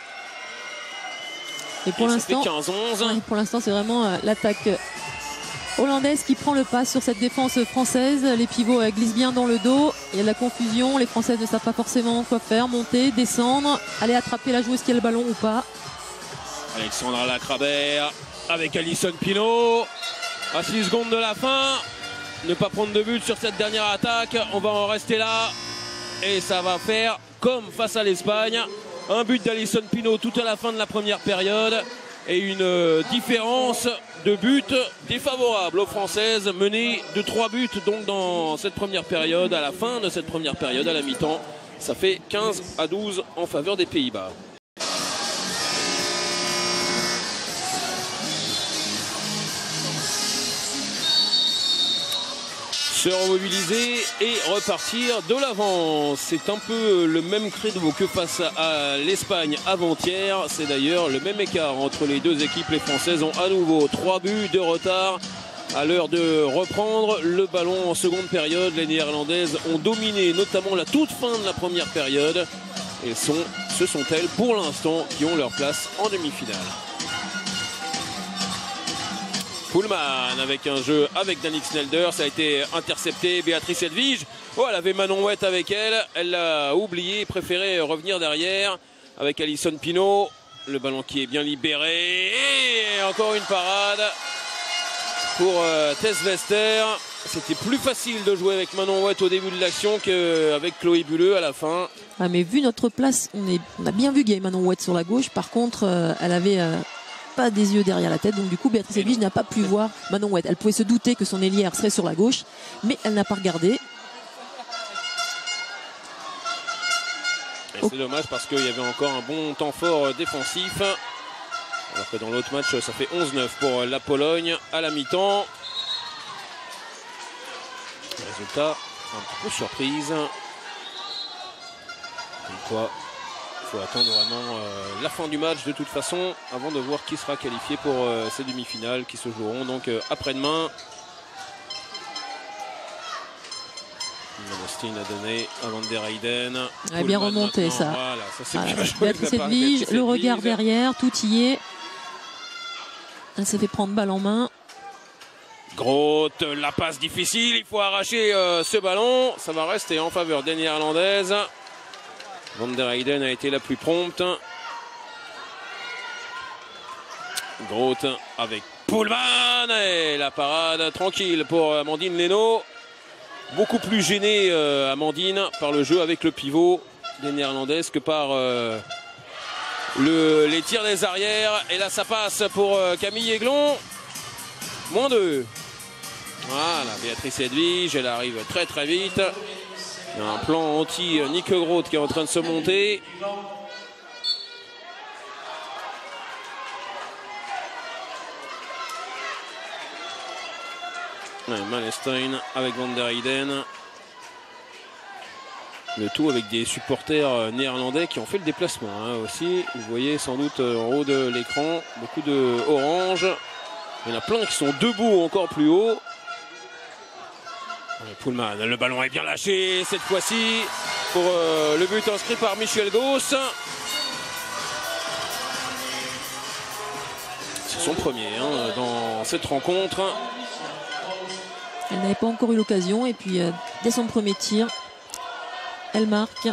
Et pour l'instant, quinze onze. Ouais, pour l'instant, c'est vraiment euh, l'attaque hollandaise qui prend le pas sur cette défense française. Les pivots euh, glissent bien dans le dos. Il y a de la confusion. Les Françaises ne savent pas forcément quoi faire. Monter, descendre, aller attraper la joueuse qui a le ballon ou pas. Alexandra Lacrabert avec Alison Pinault. À six secondes de la fin. Ne pas prendre de but sur cette dernière attaque. On va en rester là. Et ça va faire comme face à l'Espagne. Un but d'Alison Pinault tout à la fin de la première période. Et une différence de but défavorable aux Françaises, menées de trois buts donc dans cette première période. À la fin de cette première période, à la mi-temps, ça fait quinze à douze en faveur des Pays-Bas. Se remobiliser et repartir de l'avant. C'est un peu le même credo que face à l'Espagne avant-hier. C'est d'ailleurs le même écart entre les deux équipes. Les Françaises ont à nouveau trois buts de retard. À l'heure de reprendre le ballon en seconde période, les Néerlandaises ont dominé notamment la toute fin de la première période. Et sont, ce sont elles pour l'instant qui ont leur place en demi-finale. Poelman avec un jeu avec Danique Snelder, ça a été intercepté. Béatrice Edvige, oh, elle avait Manon Wett avec elle, elle l'a oublié, préféré revenir derrière avec Alison Pinault. Le ballon qui est bien libéré et encore une parade pour euh, Tess Wester. C'était plus facile de jouer avec Manon Wett au début de l'action qu'avec Chloé Bulleux à la fin. Ah, mais vu notre place, on, est, on a bien vu qu'il y avait Manon Wett sur la gauche. Par contre, euh, elle avait... Euh... pas des yeux derrière la tête, donc du coup Béatrice Edvige n'a pas pu voir Manon Wett. Elle pouvait se douter que son ailière serait sur la gauche, mais elle n'a pas regardé. C'est dommage parce qu'il y avait encore un bon temps fort défensif, alors que dans l'autre match ça fait onze neuf pour la Pologne à la mi-temps. Résultat un petit peu surprise. Comme quoi il faut attendre vraiment euh, la fin du match de toute façon avant de voir qui sera qualifié pour euh, ces demi-finales qui se joueront donc euh, après-demain. Austin a donné à Van der Heyden. Elle a bien remonté ça. Voilà, ça c'est voilà. bien joué. Béatrice Edvige, le regard derrière, tout y est. Elle s'est fait prendre balle en main. Groth, la passe difficile, il faut arracher euh, ce ballon. Ça va rester en faveur des Néerlandaises. Van der Heyden a été la plus prompte. Groth avec Poelman et la parade tranquille pour Amandine Leno. Beaucoup plus gênée euh, Amandine par le jeu avec le pivot des Néerlandaises que par euh, le, les tirs des arrières. Et là ça passe pour euh, Camille Aiglon. Moins deux. Voilà, Béatrice Edvige, elle arrive très très vite. Il y a un plan anti-Nick Groth qui est en train de se monter. Ouais, Malestein avec Van der Heyden. Le tout avec des supporters néerlandais qui ont fait le déplacement hein, aussi. Vous voyez sans doute en haut de l'écran beaucoup de orange. Il y en a plein qui sont debout encore plus haut. Poelman, le ballon est bien lâché cette fois-ci pour euh, le but inscrit par Michel Gauss. C'est son premier hein, dans cette rencontre. Elle n'avait pas encore eu l'occasion et puis euh, dès son premier tir, elle marque.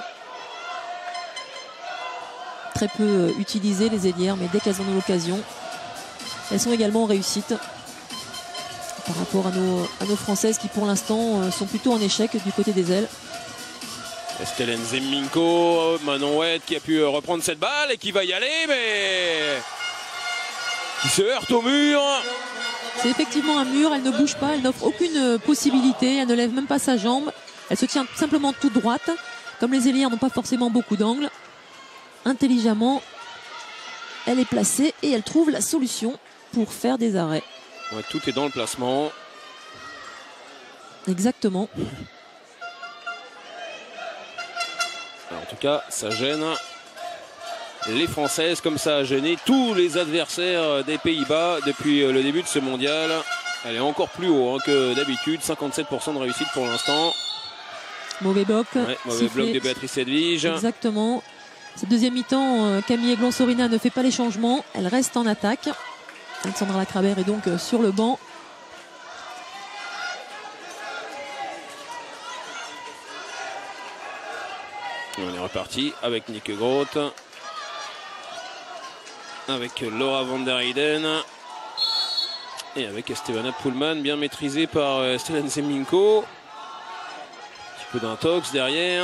Très peu euh, utilisées les ailières, mais dès qu'elles en ont l'occasion, elles sont également en réussite. Par rapport à nos, à nos Françaises qui pour l'instant euh, sont plutôt en échec du côté des ailes. Estelle Zemminko, Manon Wett qui a pu reprendre cette balle et qui va y aller, mais qui se heurte au mur. C'est effectivement un mur, elle ne bouge pas, elle n'offre aucune possibilité, elle ne lève même pas sa jambe. Elle se tient simplement toute droite. Comme les ailières n'ont pas forcément beaucoup d'angle, intelligemment, elle est placée et elle trouve la solution pour faire des arrêts. Ouais, tout est dans le placement. Exactement. Alors, en tout cas, ça gêne les Françaises, comme ça a gêné tous les adversaires des Pays-Bas depuis le début de ce mondial. Elle est encore plus haut hein, que d'habitude, cinquante-sept pour cent de réussite pour l'instant. Mauvais bloc. Ouais, mauvais sifflé. bloc de Béatrice Edwige. Exactement. Cette deuxième mi-temps, Camille Aiglon-Sorina ne fait pas les changements. Elle reste en attaque. Alexandra Lacrabert est donc sur le banc. On est reparti avec Nick Groth. Avec Laura van der Heyden. Et avec Estevana Pullman, bien maîtrisée par Stellen Zeminko. Un petit peu d'intox derrière.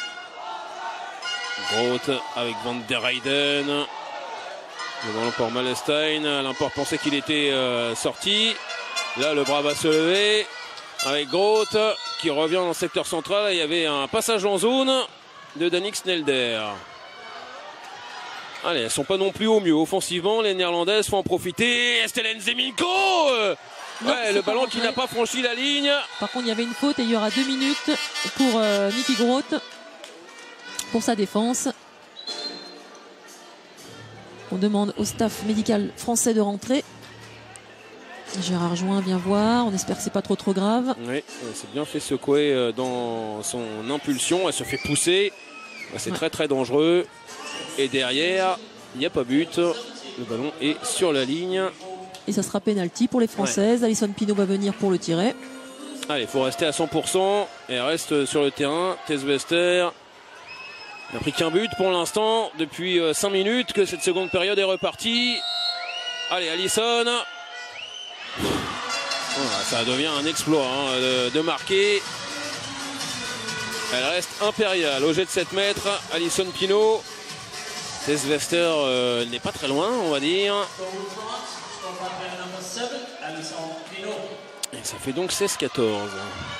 Groth avec van der Heyden. Le ballon pour Malestein. L'Import pensait qu'il était euh, sorti. Là, le bras va se lever. Avec Groth qui revient dans le secteur central. Il y avait un passage en zone de Danique Snelder. Allez, elles sont pas non plus au mieux offensivement. Les Néerlandaises font en profiter. Stellen Zeminko euh, non, ouais, le ballon qui n'a pas franchi la ligne. Par contre, il y avait une faute et il y aura deux minutes pour euh, Nicky Groth pour sa défense. On demande au staff médical français de rentrer. Gérard Join vient voir. On espère que c'est pas trop trop grave. Oui, c'est bien fait secouer dans son impulsion. Elle se fait pousser. C'est ouais. très très dangereux. Et derrière, il n'y a pas but. Le ballon est sur la ligne. Et ça sera pénalty pour les Françaises. Ouais. Alison Pinault va venir pour le tirer. Allez, il faut rester à cent pour cent. Et elle reste sur le terrain. Tess Wester n'a pris qu'un but pour l'instant. Depuis cinq minutes que cette seconde période est repartie. Allez, Alison. Voilà, ça devient un exploit hein, de, de marquer. Elle reste impériale au jet de sept mètres. Alison Pinault. Tess Wester euh, n'est pas très loin, on va dire. Et ça fait donc seize quatorze.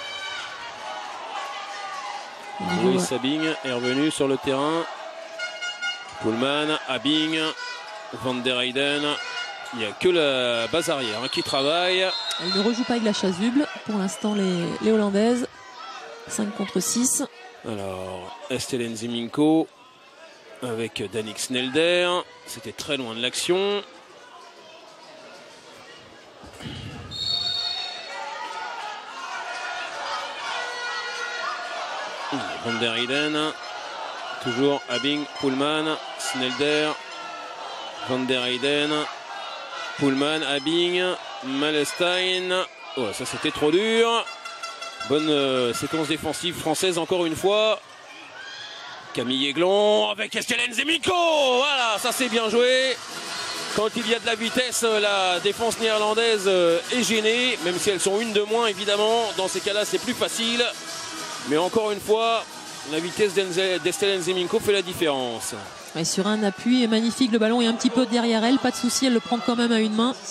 Louis Sabing est revenu sur le terrain. Pullman, Abing, Van der Heyden. Il n'y a que la base arrière hein, qui travaille. Elle ne rejoue pas avec la chasuble. Pour l'instant, les, les Hollandaises. cinq contre six. Alors, Estellen Zeminko avec Danique Snelder. C'était très loin de l'action. Van der Heyden. Toujours Abing, Pullman, Snelder, Van der Heyden. Pullman, Abing, Malestein. Oh, ça c'était trop dur. Bonne euh, séquence défensive française encore une fois. Camille Aiglon avec Estellen Zeminko. Voilà, ça c'est bien joué. Quand il y a de la vitesse, la défense néerlandaise est gênée. Même si elles sont une de moins évidemment. Dans ces cas-là c'est plus facile. Mais encore une fois, la vitesse d'Estellen Zeminko fait la différence. Ouais, sur un appui magnifique, le ballon est un petit peu derrière elle, pas de souci, elle le prend quand même à une main.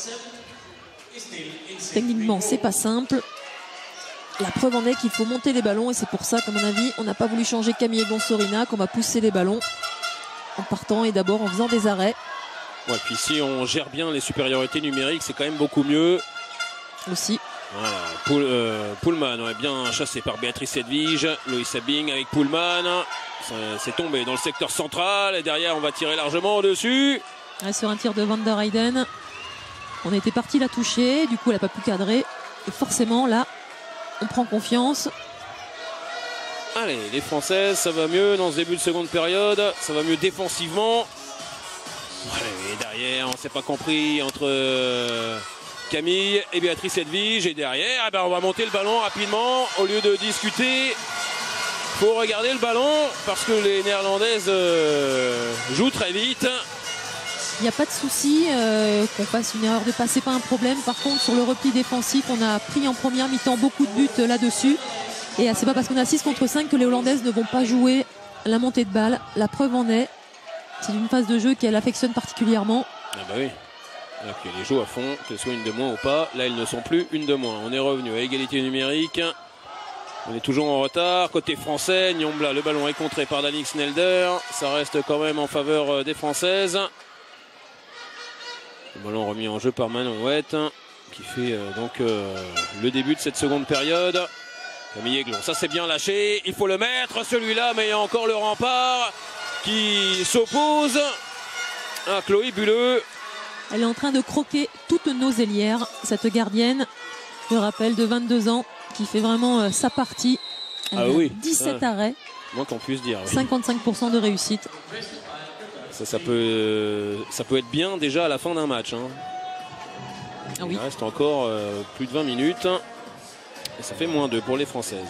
Techniquement, c'est pas simple. La preuve en est qu'il faut monter les ballons et c'est pour ça qu'à mon avis, on n'a pas voulu changer Camille Aiglon-Sorina, qu'on va pousser les ballons en partant et d'abord en faisant des arrêts. Ouais, puis si on gère bien les supériorités numériques, c'est quand même beaucoup mieux. Aussi. Voilà, Pull, euh, Pullman, ouais, bien chassé par Béatrice Edwige. Loïs Sabing avec Pullman. C'est tombé dans le secteur central et derrière on va tirer largement au-dessus. Ouais, sur un tir de Van der Heyden. On était parti la toucher, du coup elle n'a pas pu cadrer. Et forcément là, on prend confiance. Allez, les Françaises, ça va mieux dans ce début de seconde période. Ça va mieux défensivement. Allez, et derrière, on ne s'est pas compris entre euh, Camille et Béatrice Edwige. Et derrière, eh ben, on va monter le ballon rapidement. Au lieu de discuter, il faut regarder le ballon parce que les Néerlandaises euh, jouent très vite. Il n'y a pas de souci euh, qu'on fasse une erreur de passe, c'est pas un problème. Par contre, sur le repli défensif, on a pris en première mi-temps beaucoup de buts euh, là-dessus. Et euh, c'est pas parce qu'on a six contre cinq que les Hollandaises ne vont pas jouer la montée de balle. La preuve en est, c'est une phase de jeu qu'elle affectionne particulièrement. Ah bah oui. Et puis elle les joue à fond, que ce soit une de moins ou pas. Là, elles ne sont plus une de moins. On est revenu à égalité numérique. On est toujours en retard. Côté français, Nyombla, le ballon est contré par Danique Snelder. Ça reste quand même en faveur euh, des Françaises. Le ballon remis en jeu par Manon Ouette qui fait euh, donc euh, le début de cette seconde période. Camille Aiglon, ça c'est bien lâché, il faut le mettre celui-là, mais il y a encore le rempart qui s'oppose. Ah, Chloé Bulleux. Elle est en train de croquer toutes nos ailières, cette gardienne, je rappelle, de vingt-deux ans, qui fait vraiment euh, sa partie. Elle ah a oui. dix-sept ah. arrêts. Moins qu'on puisse dire. Oui. cinquante-cinq pour cent de réussite. Ça, ça, peut, ça peut être bien déjà à la fin d'un match. Hein. Ah oui. Il reste encore euh, plus de vingt minutes. Et ça fait moins deux pour les Françaises.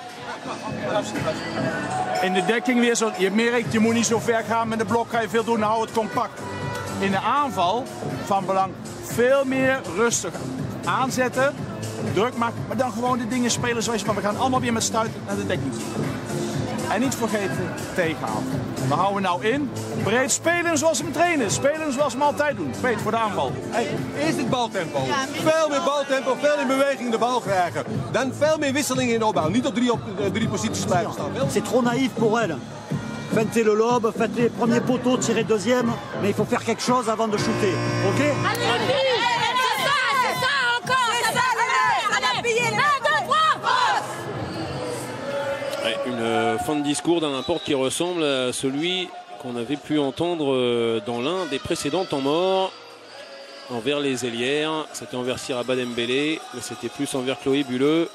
In de dekking weer zo. Je merkt, je moet niet zo ver gaan met de blok. Ga je veel doen, hou het compact. In de aanval van belang veel meer rustig aanzetten. Druk maken, maar dan gewoon de dingen spelen zoals je. Maar we gaan allemaal weer met stuit naar de dekking toe. En niet vergeten tegenhouden. We houden nou in. Breed spelen zoals ze hem trainen. Spelen zoals ze hem altijd doen. Breed voor de aanval. Hey, eerst het baltempo. Veel meer baltempo, veel in beweging de bal krijgen. Dan veel meer wisselingen in de opbouw. Niet op drie, op, drie posities blijven staan. C'est trop naïf pour elle. Feintez le lobe, faites les premiers poteaux, tirez deuxième, mais il faut faire quelque chose avant de shooter. Ok? Allez, allez, c'est ça, c'est ça encore. C'est ça, allez, appuyez les un, deux, trois. Ouais, une euh, fin de discours d'un import qui ressemble à celui qu'on avait pu entendre euh, dans l'un des précédents temps morts envers les ailières. C'était envers Siraba Dembélé, mais c'était plus envers Chloé Bulleux.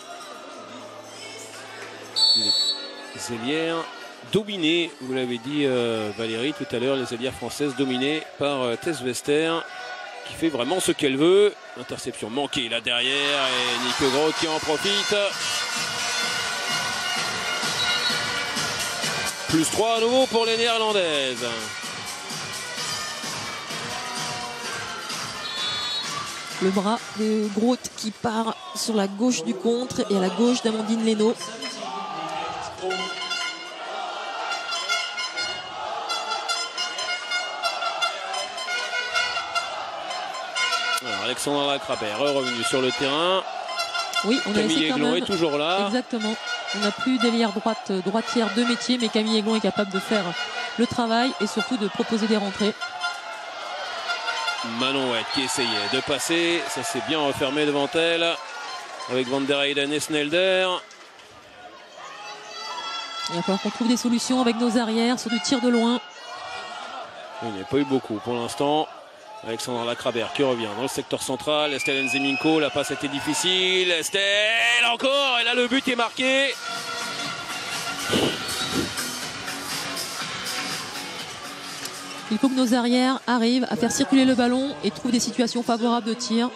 Les ailières dominées, vous l'avez dit euh, Valérie tout à l'heure, les ailières françaises dominées par euh, Tess Wester, qui fait vraiment ce qu'elle veut. Interception manquée là derrière et Nico Gros qui en profite. Plus trois à nouveau pour les Néerlandaises. Le bras de Groth qui part sur la gauche du contre et à la gauche d'Amandine Leno. Alors, Alexandra Lacrabert est revenu sur le terrain. Oui, on a Camille laissé quand Aiglon même... est toujours là. Exactement. On n'a plus d'ailière droite, droitière de métier, mais Camille Aiglon est capable de faire le travail et surtout de proposer des rentrées. Manon Wett qui essayait de passer. Ça s'est bien refermé devant elle. Avec Van der Heyden et Snelder. Il va falloir qu'on trouve des solutions avec nos arrières sur du tir de loin. Il n'y a pas eu beaucoup pour l'instant. Alexandra Lacrabert qui revient dans le secteur central. Estelle Nzeminko, la passe était difficile. Estelle encore, et là le but est marqué. Il faut que nos arrières arrivent à faire circuler le ballon et trouvent des situations favorables de tir.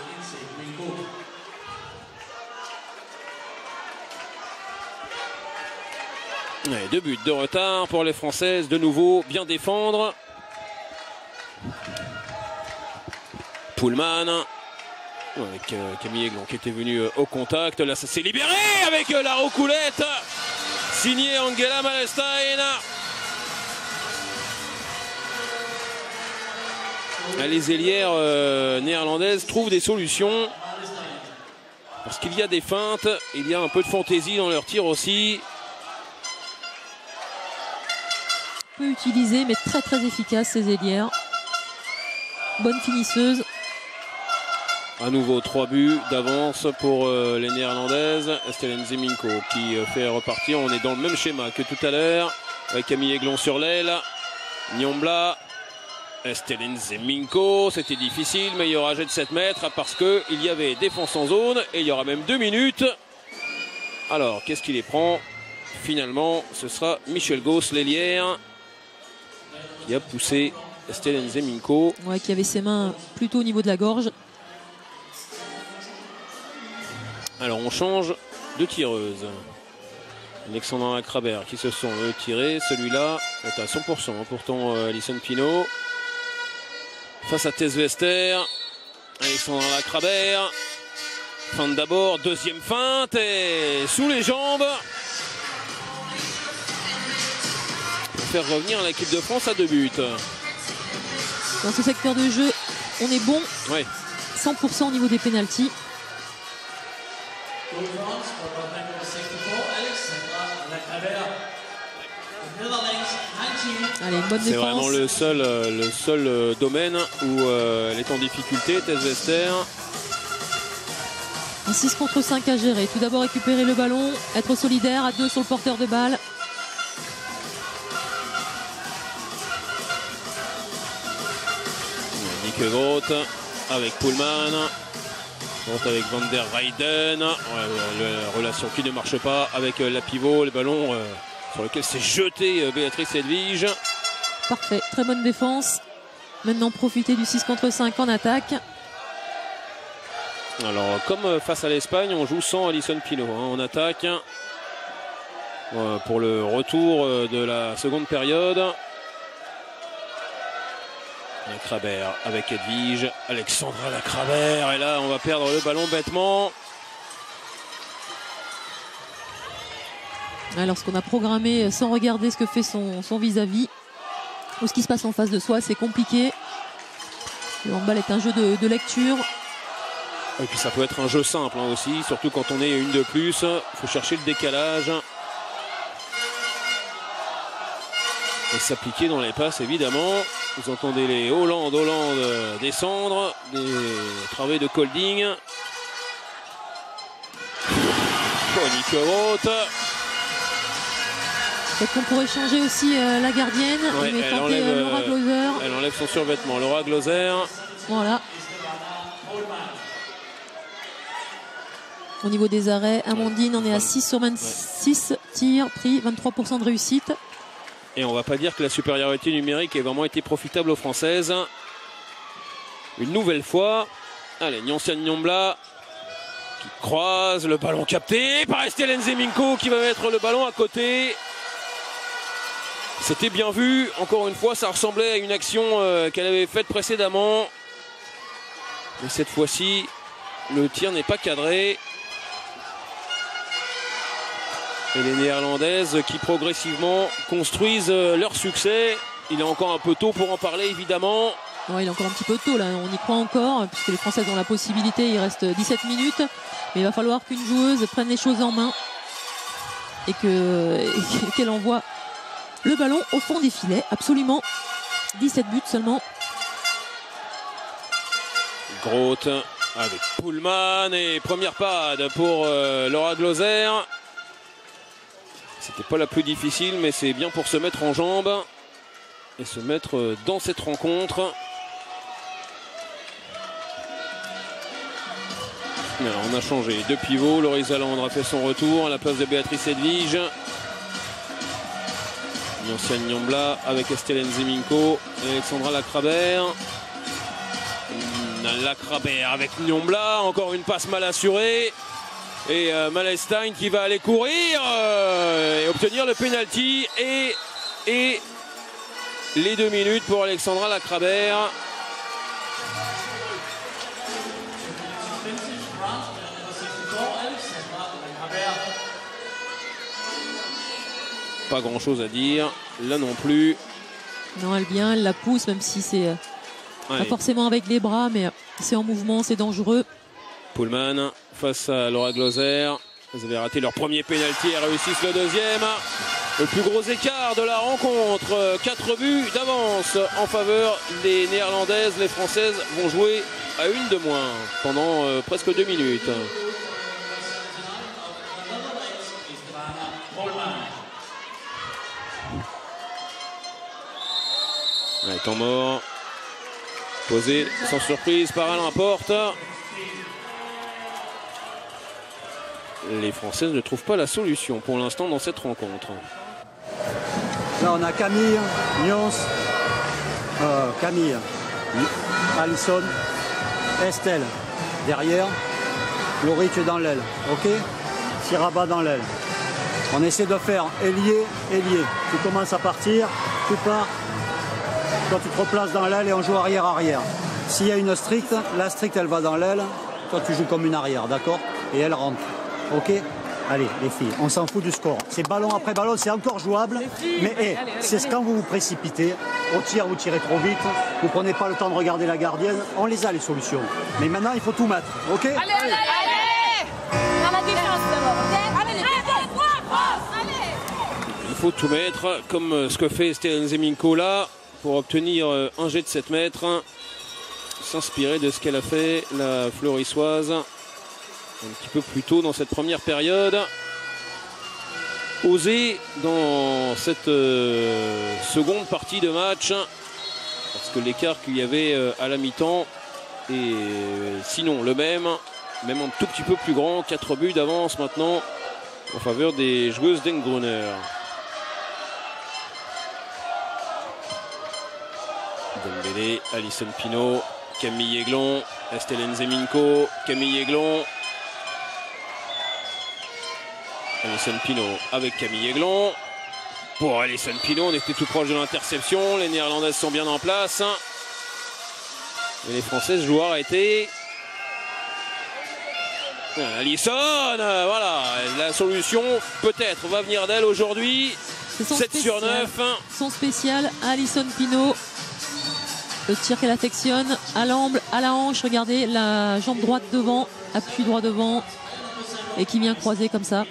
Ouais, deux buts de retard pour les Françaises. De nouveau, bien défendre. Pullman avec euh, Camille Aiglon qui était venu euh, au contact. Là ça s'est libéré avec euh, la roucoulette signée Angela Malestein. Les ailières euh, néerlandaises trouvent des solutions parce qu'il y a des feintes, il y a un peu de fantaisie dans leur tir aussi. Peu utilisé mais très très efficace ces ailières. Bonne finisseuse. À nouveau trois buts d'avance pour euh, les Néerlandaises. Estelle Nzeminko qui euh, fait repartir. On est dans le même schéma que tout à l'heure avec Camille Aiglon sur l'aile. Nyombla. Estelle Nzeminko. C'était difficile mais il y aura jet de sept mètres parce qu'il y avait défense en zone et il y aura même deux minutes. Alors qu'est-ce qui les prend? Finalement ce sera Michel Gauss, l'ailière, qui a poussé Estelle Nzeminko. Ouais, qui avait ses mains plutôt au niveau de la gorge. Alors on change de tireuse. Alexandra Lacrabert qui se sont eux, tirés. Celui-là est à cent pour cent. Pourtant euh, Alison Pinault. Face à Tess Wester. Alexandra Lacrabert. Feinte d'abord. Deuxième feinte. Et sous les jambes. Pour faire revenir l'équipe de France à deux buts. Dans ce secteur de jeu, on est bon. Ouais. cent pour cent au niveau des pénaltys. Allez, bonne C'est défense. vraiment le seul, euh, le seul euh, domaine où euh, elle est en difficulté, Tess Wester. Un six contre cinq à gérer. Tout d'abord récupérer le ballon, être solidaire à deux sur le porteur de balle. Annick Groth avec Poelman. Groth avec Van der Weyden. Ouais, la relation qui ne marche pas avec la pivot. Le ballon euh, sur lequel s'est jeté Béatrice Edvige. Parfait, très bonne défense. Maintenant profiter du six contre cinq en attaque. Alors comme face à l'Espagne, on joue sans Alison Pino hein, en attaque. Euh, pour le retour de la seconde période. Lacrabert avec Edvige, Alexandra Lacrabert, et là on va perdre le ballon bêtement. Lorsqu'on a programmé sans regarder ce que fait son, son vis-à-vis ou ce qui se passe en face de soi, c'est compliqué. Le handball est un jeu de, de lecture. Et puis ça peut être un jeu simple hein, aussi, surtout quand on est une de plus, il faut chercher le décalage. Et s'appliquer dans les passes évidemment. Vous entendez les Hollande, Hollande descendre, des travées de Colding. Annick Groth. Peut-être qu'on pourrait changer aussi euh, la gardienne. Ouais, mais elle, tenter, enlève, euh, Laura Gloser. Elle enlève son survêtement. Laura Gloser. Voilà. Au niveau des arrêts, Amandine, on est à six sur vingt-six ouais. tirs pris, vingt-trois pour cent de réussite. Et on va pas dire que la supériorité numérique ait vraiment été profitable aux Françaises. Une nouvelle fois. Allez, Nyoncia Nyombla qui croise le ballon capté par Estelle Nzeminko qui va mettre le ballon à côté. C'était bien vu. Encore une fois, ça ressemblait à une action euh, qu'elle avait faite précédemment. Mais cette fois-ci, le tir n'est pas cadré. Et les Néerlandaises qui progressivement construisent leur succès. Il est encore un peu tôt pour en parler évidemment. Ouais, il est encore un petit peu tôt là, on y croit encore puisque les Françaises ont la possibilité, il reste dix-sept minutes. Mais il va falloir qu'une joueuse prenne les choses en main et que qu'elle envoie le ballon au fond des filets, absolument. dix-sept buts seulement. Groth avec Poelman et première parade pour euh, Laura Gloser. C'était pas la plus difficile, mais c'est bien pour se mettre en jambes et se mettre dans cette rencontre. Alors, on a changé deux pivots. Laurie Zalandre a fait son retour à la place de Béatrice Edvige. Nyoncia Nyombla avec Estelle Nzeminko et Alexandra Lacrabert. Lacrabert avec Nyombla. Encore une passe mal assurée. Et euh, Malestein qui va aller courir euh, et obtenir le penalty et, et les deux minutes pour Alexandra Lacrabert. Pas grand chose à dire là non plus. Non, elle vient, elle la pousse même si c'est euh, pas forcément avec les bras, mais c'est en mouvement, c'est dangereux. Poelman face à Laura Gloser. Ils avaient raté leur premier pénalty et réussissent le deuxième. Le plus gros écart de la rencontre. quatre buts d'avance en faveur des Néerlandaises. Les Françaises vont jouer à une de moins pendant euh, presque deux minutes. Ouais, temps mort. Posé sans surprise par Alain Porte. Les Françaises ne trouvent pas la solution pour l'instant dans cette rencontre. Là on a Camille, Nyons, euh, Camille, Alison, Estelle derrière, Laurie tu es dans l'aile, ok? Siraba dans l'aile. On essaie de faire ailier, ailier. Tu commences à partir, tu pars, toi tu te replaces dans l'aile et on joue arrière-arrière. S'il y a une stricte, la stricte elle va dans l'aile, toi tu joues comme une arrière, d'accord? Et elle rentre. Ok, allez les filles, on s'en fout du score. C'est ballon après ballon, c'est encore jouable. Mais hey, c'est quand vous vous précipitez, au tir vous tirez trop vite, vous prenez pas le temps de regarder la gardienne, on les a les solutions. Mais maintenant il faut tout mettre, ok? Allez, allez, allez, à la défense d'abord. Allez, allez. Il faut tout mettre, comme ce que fait Estelle Nzeminko là, pour obtenir un jet de sept mètres. S'inspirer de ce qu'elle a fait, la Fleurissoise. Un petit peu plus tôt dans cette première période. Oser dans cette euh, seconde partie de match. Parce que l'écart qu'il y avait à la mi-temps est sinon le même, même un tout petit peu plus grand. quatre buts d'avance maintenant en faveur des joueuses d'Engrunner. Dembélé, Alison Pinault, Camille Aiglon, Estelle Nzeminko, Camille Aiglon. Alison Pinault avec Camille Aiglon. Pour Alison Pinault, on était tout proche de l'interception. Les Néerlandaises sont bien en place. Et les Françaises jouent arrêter. Alison, voilà, la solution peut-être va venir d'elle aujourd'hui. sept sur neuf. Son spécial, Alison Pinault. Le tir qu'elle affectionne à l'amble, à la hanche. Regardez, la jambe droite devant, appui droit devant. Et qui vient croiser comme ça.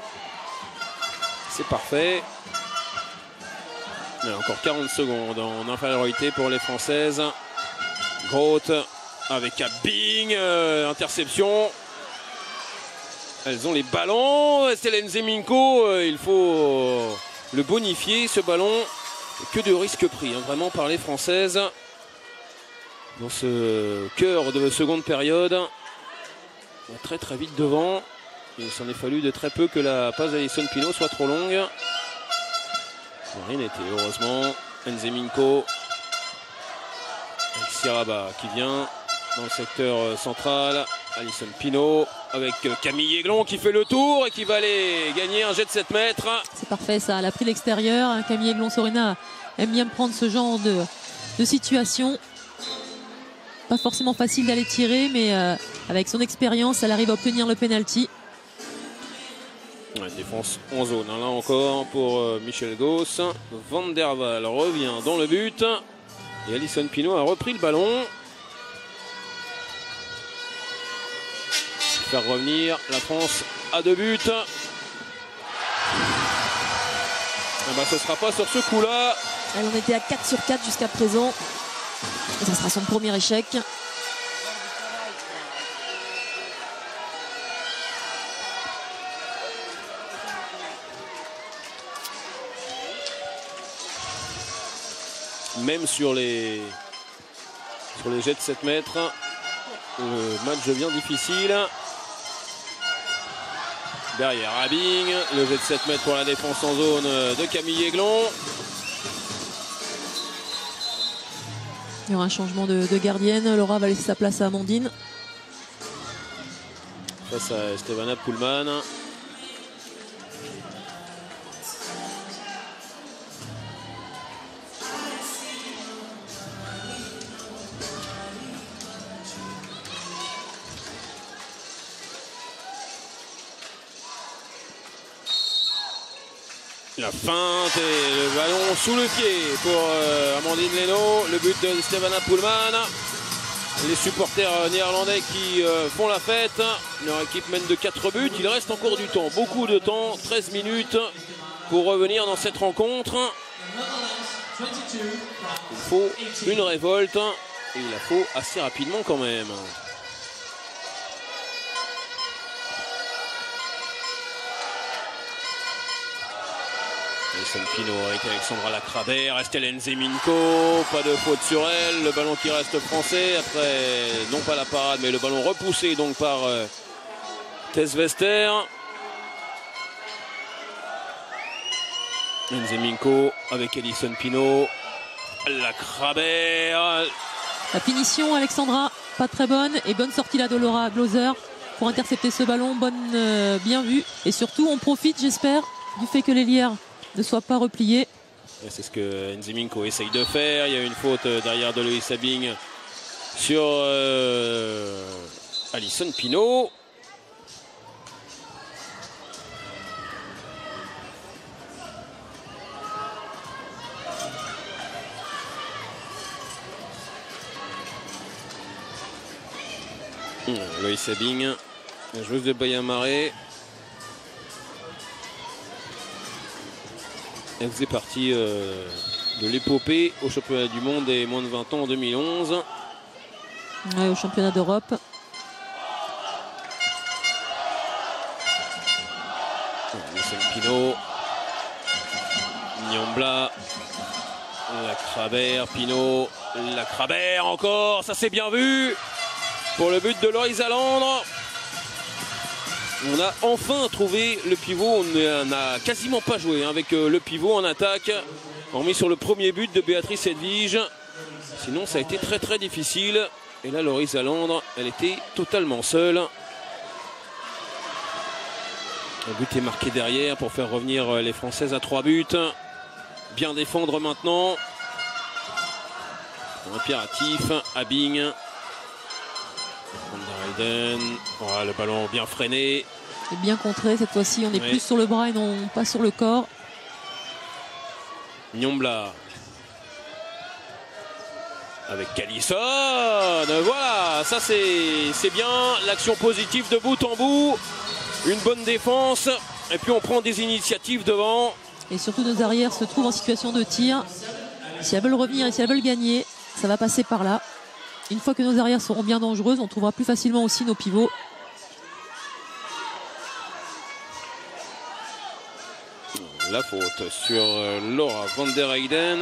C'est parfait. Il y a encore quarante secondes en infériorité pour les Françaises. Groth avec un bing, euh, interception. Elles ont les ballons. Estelle Nzeminko, euh, il faut euh, le bonifier ce ballon. Que de risques pris, hein, vraiment par les Françaises. Dans ce cœur de seconde période. Très très vite devant. Il s'en est fallu de très peu que la passe d'Alison Pinault soit trop longue. Rien n'était, heureusement. Nzeminko avec Siraba qui vient dans le secteur central. Alison Pinault avec Camille Aiglon qui fait le tour et qui va aller gagner un jet de sept mètres. C'est parfait ça, elle a pris l'extérieur. Camille Aiglon-Sorena aime bien prendre ce genre de, de situation. Pas forcément facile d'aller tirer, mais euh, avec son expérience, elle arrive à obtenir le penalty. Ouais, défense en zone, hein, là encore pour euh, Michel Gauss. Van der Waal revient dans le but. Et Alison Pinault a repris le ballon. Faire revenir la France à deux buts. Ah bah, ce ne sera pas sur ce coup-là. Elle en était à quatre sur quatre jusqu'à présent. Et ça sera son premier échec. Même sur les sur les jets de sept mètres, le match devient difficile. Derrière Abing, le jet de sept mètres pour la défense en zone de Camille Aiglon. Il y aura un changement de, de gardienne. Laura va laisser sa place à Amandine. Face à Stevana Pullman. La feinte et le ballon sous le pied pour euh, Amandine Leno. Le but de Stevana Pullman. Les supporters néerlandais qui euh, font la fête. Leur équipe mène de quatre buts. Il reste encore du temps, beaucoup de temps. treize minutes pour revenir dans cette rencontre. Il faut une révolte et il la faut assez rapidement quand même. Alison Pinault avec Alexandra Lacrabert, Estelle Nzeminko, pas de faute sur elle, le ballon qui reste français, après non pas la parade mais le ballon repoussé donc par euh, Tess Wester. Nzeminko avec Alison Pinault, Lacrabert. La finition, Alexandra, pas très bonne, et bonne sortie là de Laura Glauser pour intercepter ce ballon, bonne, euh, bien vue, et surtout on profite, j'espère, du fait que les Lières ne soit pas replié. C'est ce que Nzeminko essaye de faire. Il y a une faute derrière de Loïs Abing sur euh, Alison Pinault. Loïs Abing, la joueuse de Bayamaré. Elle faisait partie euh, de l'épopée au championnat du monde des moins de vingt ans en deux mille onze. Ouais, au championnat d'Europe. Alison Pinault, Niambla, Lacrabert, Pinault, La Crabère encore, ça c'est bien vu. Pour le but de Loris Alandre. On a enfin trouvé le pivot. On n'a quasiment pas joué hein, avec euh, le pivot en attaque. Hormis sur le premier but de Béatrice Edwige. Sinon ça a été très très difficile. Et là Loris Alandre, elle était totalement seule. Le but est marqué derrière pour faire revenir les Françaises à trois buts. Bien défendre maintenant. Impératif, Abing. Oh, le ballon bien freiné. Et bien contré cette fois-ci, on est oui. plus sur le bras et non pas sur le corps. Nyombla. Avec Calisson. Voilà, ça c'est bien. L'action positive de bout en bout. Une bonne défense. Et puis on prend des initiatives devant. Et surtout nos arrières se trouvent en situation de tir. Si elles veulent revenir et si elles veulent gagner, ça va passer par là. Une fois que nos arrières seront bien dangereuses, on trouvera plus facilement aussi nos pivots. La faute sur Laura van der Heyden.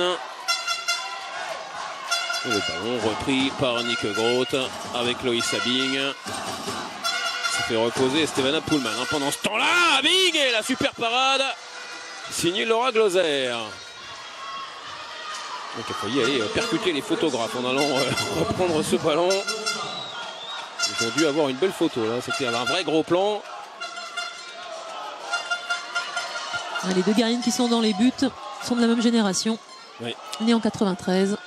Le ballon repris par Nick Groth avec Loïs Abing. Ça fait reposer Stevana Poulman. Hein. Pendant ce temps-là, Abing et la super parade. Signé Laura Gloser. Donc il a failli aller percuter les photographes en allant euh, reprendre ce ballon. Ils ont dû avoir une belle photo là. C'était un vrai gros plan. Les deux gardiennes qui sont dans les buts sont de la même génération. Oui. Nées en quatre-vingt-treize.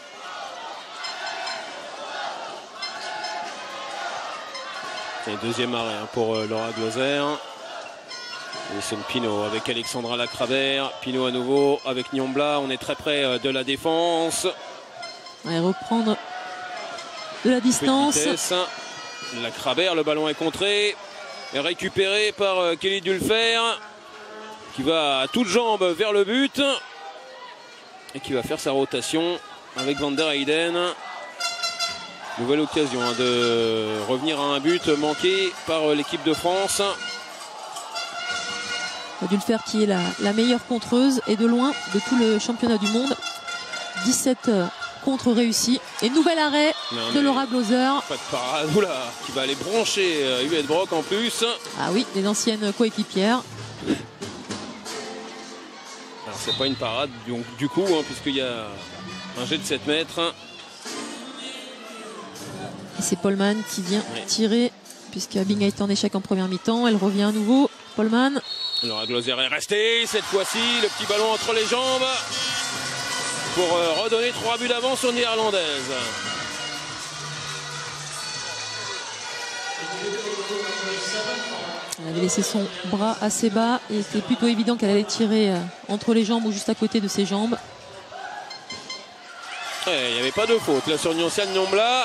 C'est le deuxième arrêt hein, pour euh, Laura Gloser. Alison Pinault avec Alexandra Lacrabère. Pinault à nouveau avec Nyombla. On est très près euh, de la défense. Ouais, reprendre de la distance. Lacrabère, le ballon est contré. Et récupéré par euh, Kelly Dulfer. Qui va à toutes jambes vers le but. Et qui va faire sa rotation avec Van der Heyden. Nouvelle occasion hein, de revenir à un but manqué par l'équipe de France. Dulfer qui est la, la meilleure contreuse et de loin de tout le championnat du monde. dix-sept contres réussis. Et nouvel arrêt non, de Laura Gloser. Pas de parade. Oula, qui va aller brancher euh, Huette Brock en plus. Ah oui, des anciennes coéquipières. Alors c'est pas une parade du, du coup, hein, puisqu'il y a un jet de sept mètres. Et c'est Pollman qui vient ouais. tirer, puisque Abing a été en échec en première mi-temps. Elle revient à nouveau. Pollman. Laura Gloser est restée. Cette fois-ci, le petit ballon entre les jambes pour euh, redonner trois buts d'avance aux Néerlandaises. Elle avait laissé son bras assez bas et c'était plutôt évident qu'elle allait tirer euh, entre les jambes ou juste à côté de ses jambes. Il ouais, n'y avait pas de faute là sur Nyonciane Nyombla.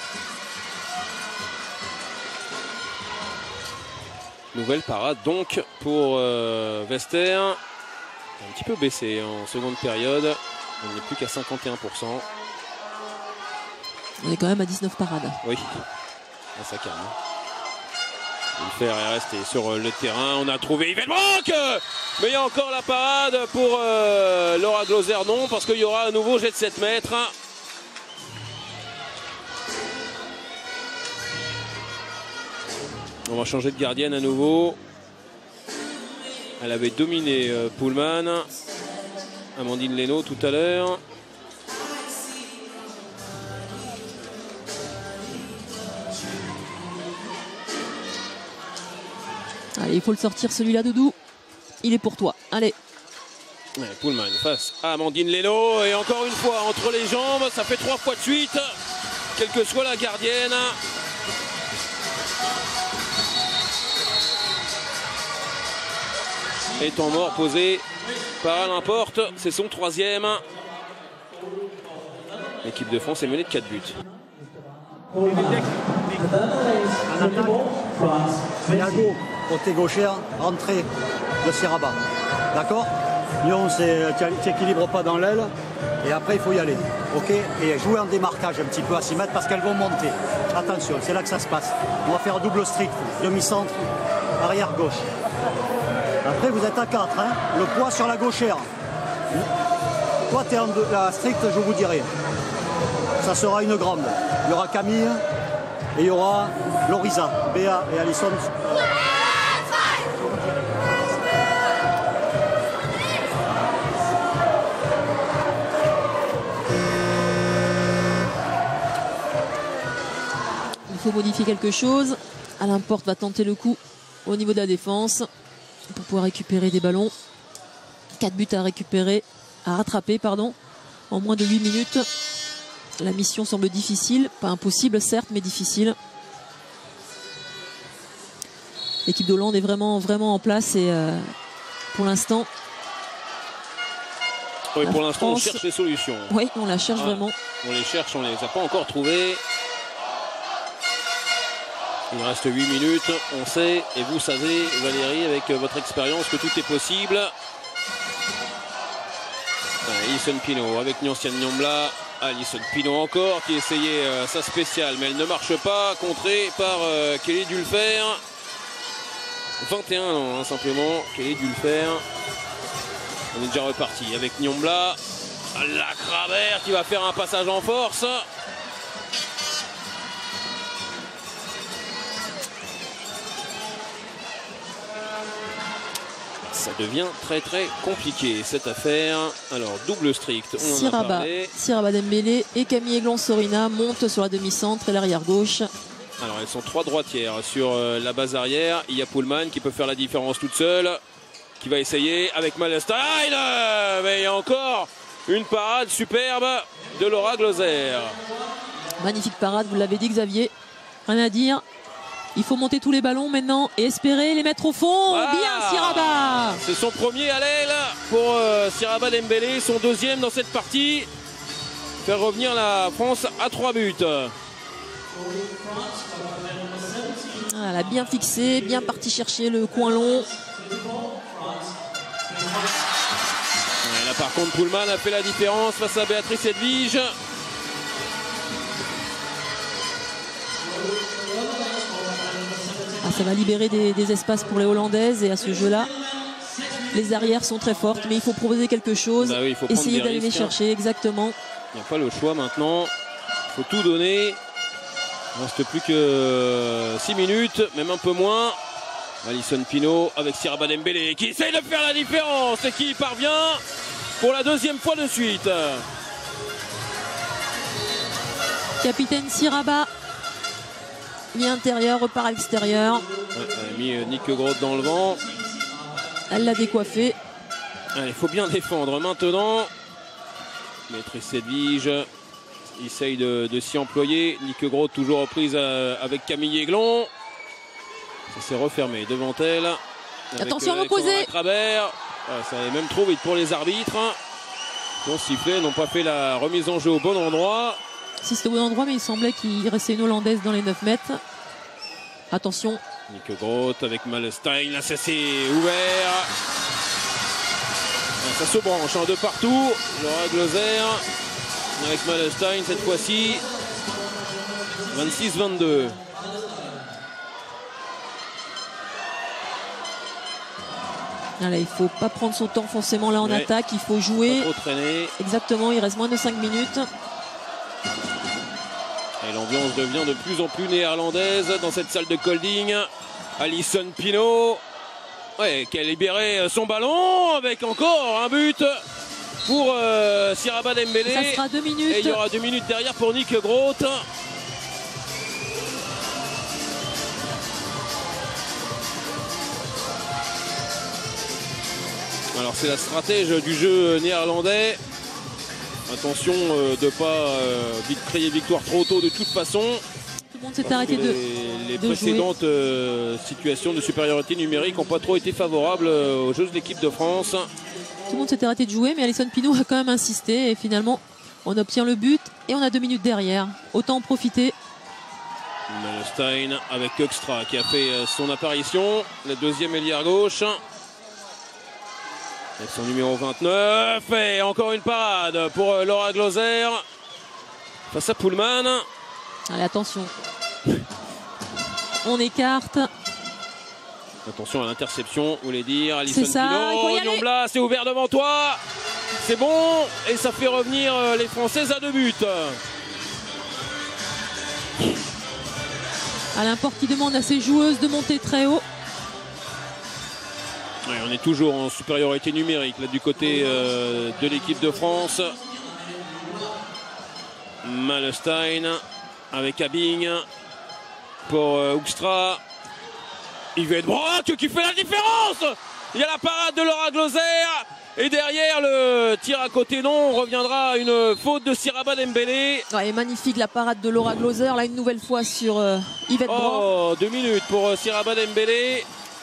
Nouvelle parade donc pour euh, Vester. Un petit peu baissé en seconde période. On n'est plus qu'à cinquante et un pour cent. On est quand même à dix-neuf parades. Oui, ça calme. Dulfer est resté sur le terrain. On a trouvé Yvette Brock. Mais il y a encore la parade pour euh, Laura Gloser. Non, parce qu'il y aura un nouveau jet de sept mètres. On va changer de gardienne à nouveau. Elle avait dominé euh, Poulman. Amandine Leno tout à l'heure. Allez, il faut le sortir celui-là, Doudou. Il est pour toi. Allez. Ouais, Poulman face à Amandine Leno. Et encore une fois, entre les jambes, ça fait trois fois de suite. Quelle que soit la gardienne. Et temps mort posé par Alain Porte. C'est son troisième. L'équipe de France est menée de quatre buts. Yago, côté gauchère, rentrée de Sierrabat. D'accord? Lyon, tu n'équilibres pas dans l'aile. Et après, il faut y aller. Ok? Et jouer en démarquage un petit peu à six mètres parce qu'elles vont monter. Attention, c'est là que ça se passe. On va faire double strict, demi-centre, arrière gauche. Après, vous êtes à quatre, hein? Le poids sur la gauchère. Toi, tu es en deux, la stricte, je vous dirai. ça sera une grande. Il y aura Camille et il y aura Lorisa, Béa et Alison. Il faut modifier quelque chose. Alain Porte va tenter le coup au niveau de la défense pour pouvoir récupérer des ballons. quatre buts à récupérer, à rattraper, pardon, en moins de huit minutes. La mission semble difficile, pas impossible certes, mais difficile. L'équipe d'Hollande est vraiment, vraiment en place et euh, pour l'instant. Oui, pour l'instant, on cherche les solutions. Oui, on la cherche ah, vraiment. On les cherche, on ne les a pas encore trouvées. Il reste huit minutes, on sait, et vous savez, Valérie, avec votre expérience, que tout est possible. Alison Pinault avec Nyancian Niambla. Alison Pinault encore qui essayait euh, sa spéciale, mais elle ne marche pas, contrée par euh, Kelly Dulfer. vingt et un ans, hein, simplement, Kelly Dulfer. On est déjà reparti avec Niambla. La Crabère qui va faire un passage en force. Ça devient très très compliqué cette affaire. Alors double strict, on Siraba, en a parlé. Siraba Dembélé et Camille Aiglon-Sorina montent sur la demi-centre et l'arrière gauche. Alors elles sont trois droitières sur euh, la base arrière. Il y a Pullman qui peut faire la différence toute seule, qui va essayer avec Malestein. Mais il y a encore une parade superbe de Laura Gloser. Magnifique parade, vous l'avez dit Xavier. Rien à dire. Il faut monter tous les ballons maintenant et espérer les mettre au fond. Voilà. Bien Siraba. C'est son premier à l'aile pour euh, Siraba Dembélé, son deuxième dans cette partie. Faire revenir la France à trois buts. Ah, elle a bien fixé, bien parti chercher le coin long. Et là par contre Pullman a fait la différence face à Béatrice Edwige. Ah, ça va libérer des, des espaces pour les Hollandaises et à ce jeu-là, les arrières sont très fortes, mais il faut proposer quelque chose, bah oui, il faut essayer d'aller les chercher, exactement. Il n'y a pas le choix maintenant, il faut tout donner. Il ne reste plus que six minutes, même un peu moins. Alison Pinault avec Siraba Dembélé qui essaye de faire la différence et qui parvient pour la deuxième fois de suite. Capitaine Siraba. Mi-intérieur, repart à l'extérieur. Ouais, elle a mis euh, Nick Groth dans le vent. Elle l'a décoiffé. Il faut bien défendre maintenant. Maîtresse Edwige essaye de, de s'y employer. Nick Groth toujours reprise euh, avec Camille Aiglon. Ça s'est refermé devant elle. Attention euh, à l'opposé. Crabère. Ouais, ça allait même trop vite pour les arbitres. Qui ont sifflé, n'ont pas fait la remise en jeu au bon endroit. Si c'était au bon endroit, mais il semblait qu'il restait une Hollandaise dans les neuf mètres. Attention. Nick Groth avec Malestein, là ça s'est ouvert. Ça se branche hein, de partout. Laura Gloser avec Malestein cette fois-ci. vingt-six vingt-deux. Là, il ne faut pas prendre son temps forcément là en ouais. attaque. Il faut jouer. Pas trop traîner. Exactement, il reste moins de cinq minutes. Et l'ambiance devient de plus en plus néerlandaise dans cette salle de Kolding. Alison Pinault, ouais, qui a libéré son ballon avec encore un but pour euh, Siraba Dembélé. Ça sera deux minutes. Et il y aura deux minutes derrière pour Nick Groth. Alors c'est la stratège du jeu néerlandais. Attention euh, de ne pas euh, créer victoire trop tôt de toute façon. Tout le monde s'est arrêté les, de Les de précédentes euh, situations de supériorité numérique n'ont pas trop été favorables euh, au jeu de l'équipe de France. Tout le monde s'est arrêté de jouer, mais Alison Pinault a quand même insisté. Et finalement, on obtient le but et on a deux minutes derrière. Autant en profiter. Malestein avec Extra qui a fait euh, son apparition. La deuxième ailière gauche. Avec son numéro vingt-neuf. Et encore une parade pour euh, Laura Gloser. Face à Pullman. Allez, attention. On écarte. Attention à l'interception, vous voulez dire. Alison Pinault. Niambla, c'est ouvert devant toi. C'est bon. Et ça fait revenir les Françaises à deux buts. Alain Porte qui demande à ses joueuses de monter très haut. Ouais, on est toujours en supériorité numérique là, du côté euh, de l'équipe de France. Malestein avec Abing pour euh, Hoekstra. Yvette Brock qui fait la différence. Il y a la parade de Laura Gloser. Et derrière le tir à côté non, on reviendra à une faute de Siraba Dembélé. Ouais, magnifique la parade de Laura Gloser, là une nouvelle fois sur euh, Yvette Brock. Oh, deux minutes pour euh, Siraba Dembélé.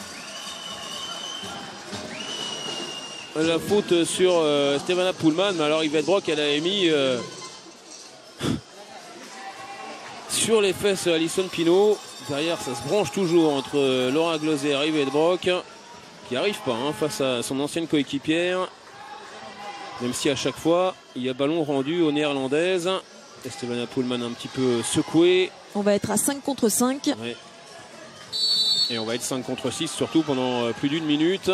La faute sur euh, Stefana Poulman, mais alors Yvette Brock elle a mis euh, sur les fesses Alison Pinault. Derrière ça se branche toujours entre euh, Laura Gloser et Yvette Brock, qui n'arrive pas hein, face à son ancienne coéquipière, même si à chaque fois il y a ballon rendu aux Néerlandaises. Stefana Poulman un petit peu secouée. On va être à cinq contre cinq. Ouais. Et on va être cinq contre six surtout pendant euh, plus d'une minute.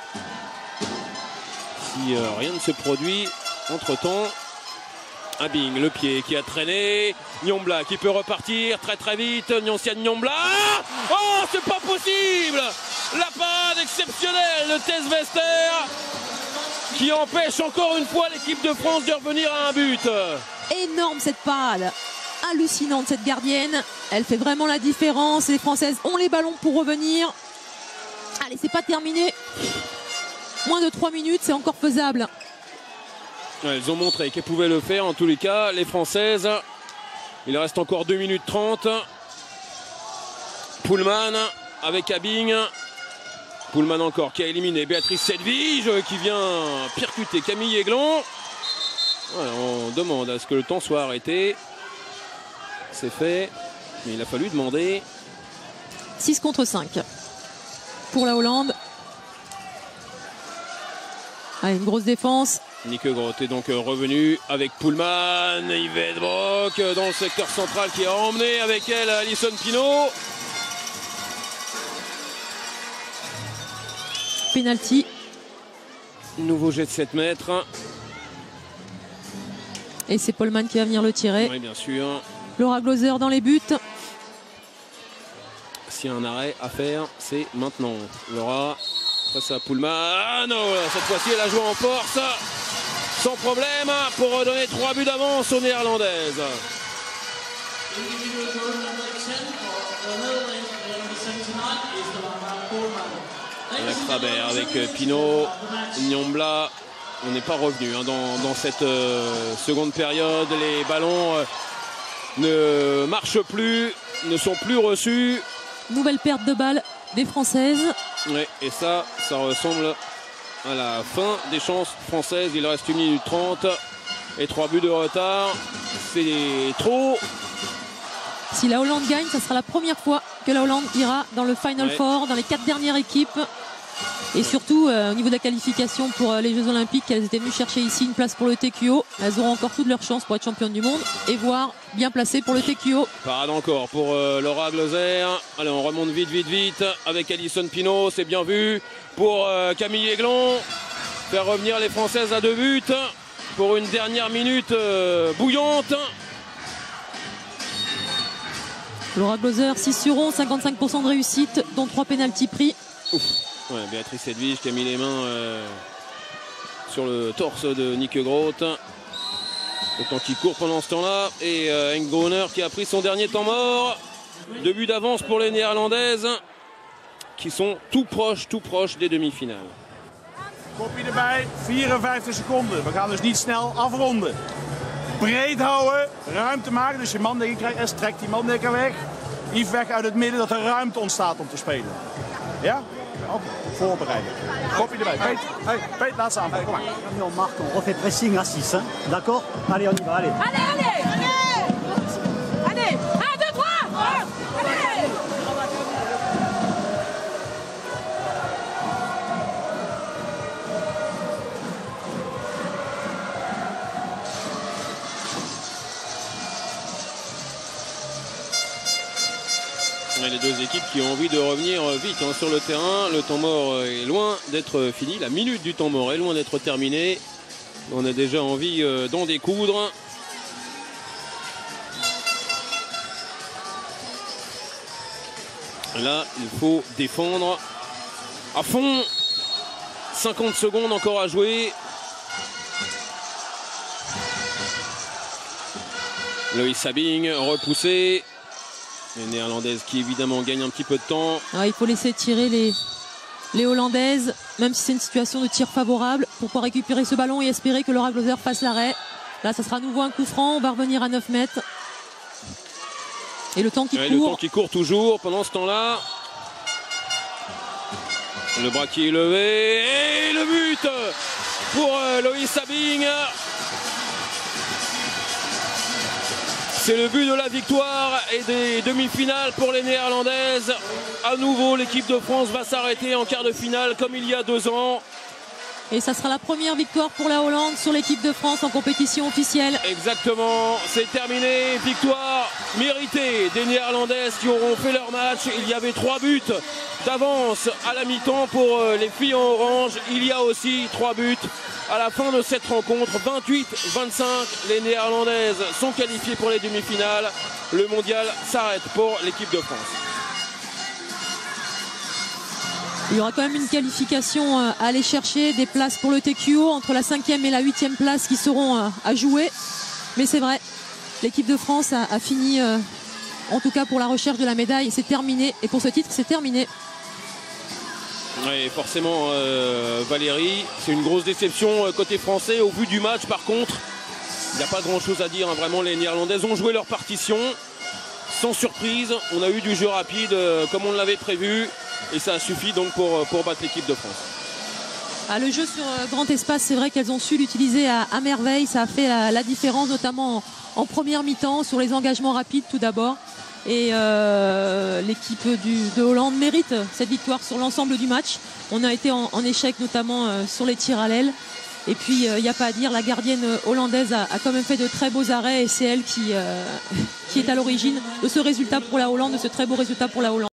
Si euh, rien ne se produit entre temps. Abing, le pied qui a traîné. Nyombla qui peut repartir très très vite. Nyonciane Nyombla. Oh, c'est pas possible! La parade exceptionnelle de Tess Wester qui empêche encore une fois l'équipe de France de revenir à un but. Énorme cette parade. Hallucinante cette gardienne. Elle fait vraiment la différence. Les Françaises ont les ballons pour revenir. Allez, c'est pas terminé. Moins de trois minutes, c'est encore faisable. Elles ont montré qu'elles pouvaient le faire en tous les cas, les Françaises. Il reste encore deux minutes trente. Poulman avec Abing. Poulman encore qui a éliminé Béatrice Sedvige qui vient percuter Camille Aiglon. Voilà, on demande à ce que le temps soit arrêté. C'est fait, mais il a fallu demander. six contre cinq pour la Hollande. Allez, une grosse défense. Nick Groth est donc revenu avec Poulman. Yvette Brock dans le secteur central qui a emmené avec elle Alison Pinault. Penalty. Nouveau jet de sept mètres. Et c'est Poulman qui va venir le tirer. Oui, bien sûr. Laura Gloser dans les buts. S'il y a un arrêt à faire, c'est maintenant. Laura face à Poulman. Ah non, cette fois-ci elle a joué en force. Sans problème pour redonner trois buts d'avance aux Néerlandaises. Avec Trabert, avec Pinault, Nyombla. On n'est pas revenu hein, dans, dans cette euh, seconde période. Les ballons euh, ne marchent plus, ne sont plus reçus. Nouvelle perte de balle des Françaises. Ouais, et ça, ça ressemble à la fin des chances françaises. Il reste une minute trente et trois buts de retard. C'est trop. Si la Hollande gagne, ça sera la première fois que la Hollande ira dans le Final ouais. Four, dans les quatre dernières équipes. Et surtout, euh, au niveau de la qualification pour euh, les Jeux Olympiques, elles étaient venues chercher ici une place pour le T Q O. Elles auront encore toutes leurs chances pour être championnes du monde et voire bien placées pour le T Q O. Parade encore pour euh, Laura Gloser. Allez, on remonte vite, vite, vite avec Alison Pinault. C'est bien vu pour euh, Camille Aiglon. Faire revenir les Françaises à deux buts pour une dernière minute euh, bouillante. Laura Gloser, six sur onze, cinquante-cinq pour cent de réussite, dont trois pénaltys pris. Ouf. Ouais, Béatrice Sedvige qui a mis les mains euh, sur le torse de Nick Groth. Autant qu'il court pendant ce temps-là. Et euh, Henk Groner qui a pris son dernier temps mort. Deux buts d'avance pour les Néerlandaises qui sont tout proches, tout proches des demi-finales. Kopje erbij, vierenvijftig seconden. We gaan dus niet snel afronden. Breed houden, ruimte maken. Dus je Mandeka krijgt, trekt die Mandeka weg. Yves weg uit het midden, dat er ruimte ontstaat om te spelen. Ja? Oké, voorbereiden. Kopje erbij. Peet, hey, Peet, laat ze aanvallen. Kom maar. On marque, on refait pressing à six, hein? D'accord? Allez, on y va, allez. Allez, allez! Allez! Allez! un, deux, trois! Allez! Les deux équipes qui ont envie de revenir vite hein, sur le terrain. Le temps mort est loin d'être fini. La minute du temps mort est loin d'être terminée. On a déjà envie euh, d'en découdre. Là, il faut défendre à fond. cinquante secondes encore à jouer. Loïs Sabing repoussé. Les Néerlandaises qui évidemment gagnent un petit peu de temps. Alors, il faut laisser tirer les, les Hollandaises, même si c'est une situation de tir favorable, pour pouvoir récupérer ce ballon et espérer que Laura Gloser fasse l'arrêt. Là, ça sera à nouveau un coup franc. On va revenir à neuf mètres. Et le temps qui ouais, court. Le temps qui court toujours pendant ce temps-là. Le bras qui est levé. Et le but pour euh, Loïs Sabing. C'est le but de la victoire et des demi-finales pour les Néerlandaises. À nouveau, l'équipe de France va s'arrêter en quart de finale comme il y a deux ans. Et ça sera la première victoire pour la Hollande sur l'équipe de France en compétition officielle. Exactement, c'est terminé. Victoire méritée des Néerlandaises qui auront fait leur match. Il y avait trois buts d'avance à la mi-temps pour les filles en orange. Il y a aussi trois buts à la fin de cette rencontre. vingt-huit vingt-cinq, les Néerlandaises sont qualifiées pour les demi-finales. Le mondial s'arrête pour l'équipe de France. Il y aura quand même une qualification à aller chercher, des places pour le T Q O entre la cinquième et la huitième place qui seront à jouer. Mais c'est vrai, l'équipe de France a, a fini, euh, en tout cas pour la recherche de la médaille, c'est terminé. Et pour ce titre, c'est terminé. Oui, forcément, euh, Valérie, c'est une grosse déception côté français. Au vu du match, par contre, il n'y a pas grand-chose à dire. Hein. Vraiment, les Néerlandaises ont joué leur partition. Sans surprise, on a eu du jeu rapide euh, comme on l'avait prévu. Et ça a suffi donc pour, pour battre l'équipe de France. Ah, le jeu sur grand espace, c'est vrai qu'elles ont su l'utiliser à, à merveille. Ça a fait la, la différence, notamment en, en première mi-temps, sur les engagements rapides tout d'abord. Et euh, l'équipe de Hollande mérite cette victoire sur l'ensemble du match. On a été en, en échec, notamment euh, sur les tirs à l'aile. Et puis, il euh, n'y a pas à dire, la gardienne hollandaise a, a quand même fait de très beaux arrêts. Et c'est elle qui, euh, qui est à l'origine de ce résultat pour la Hollande, de ce très beau résultat pour la Hollande.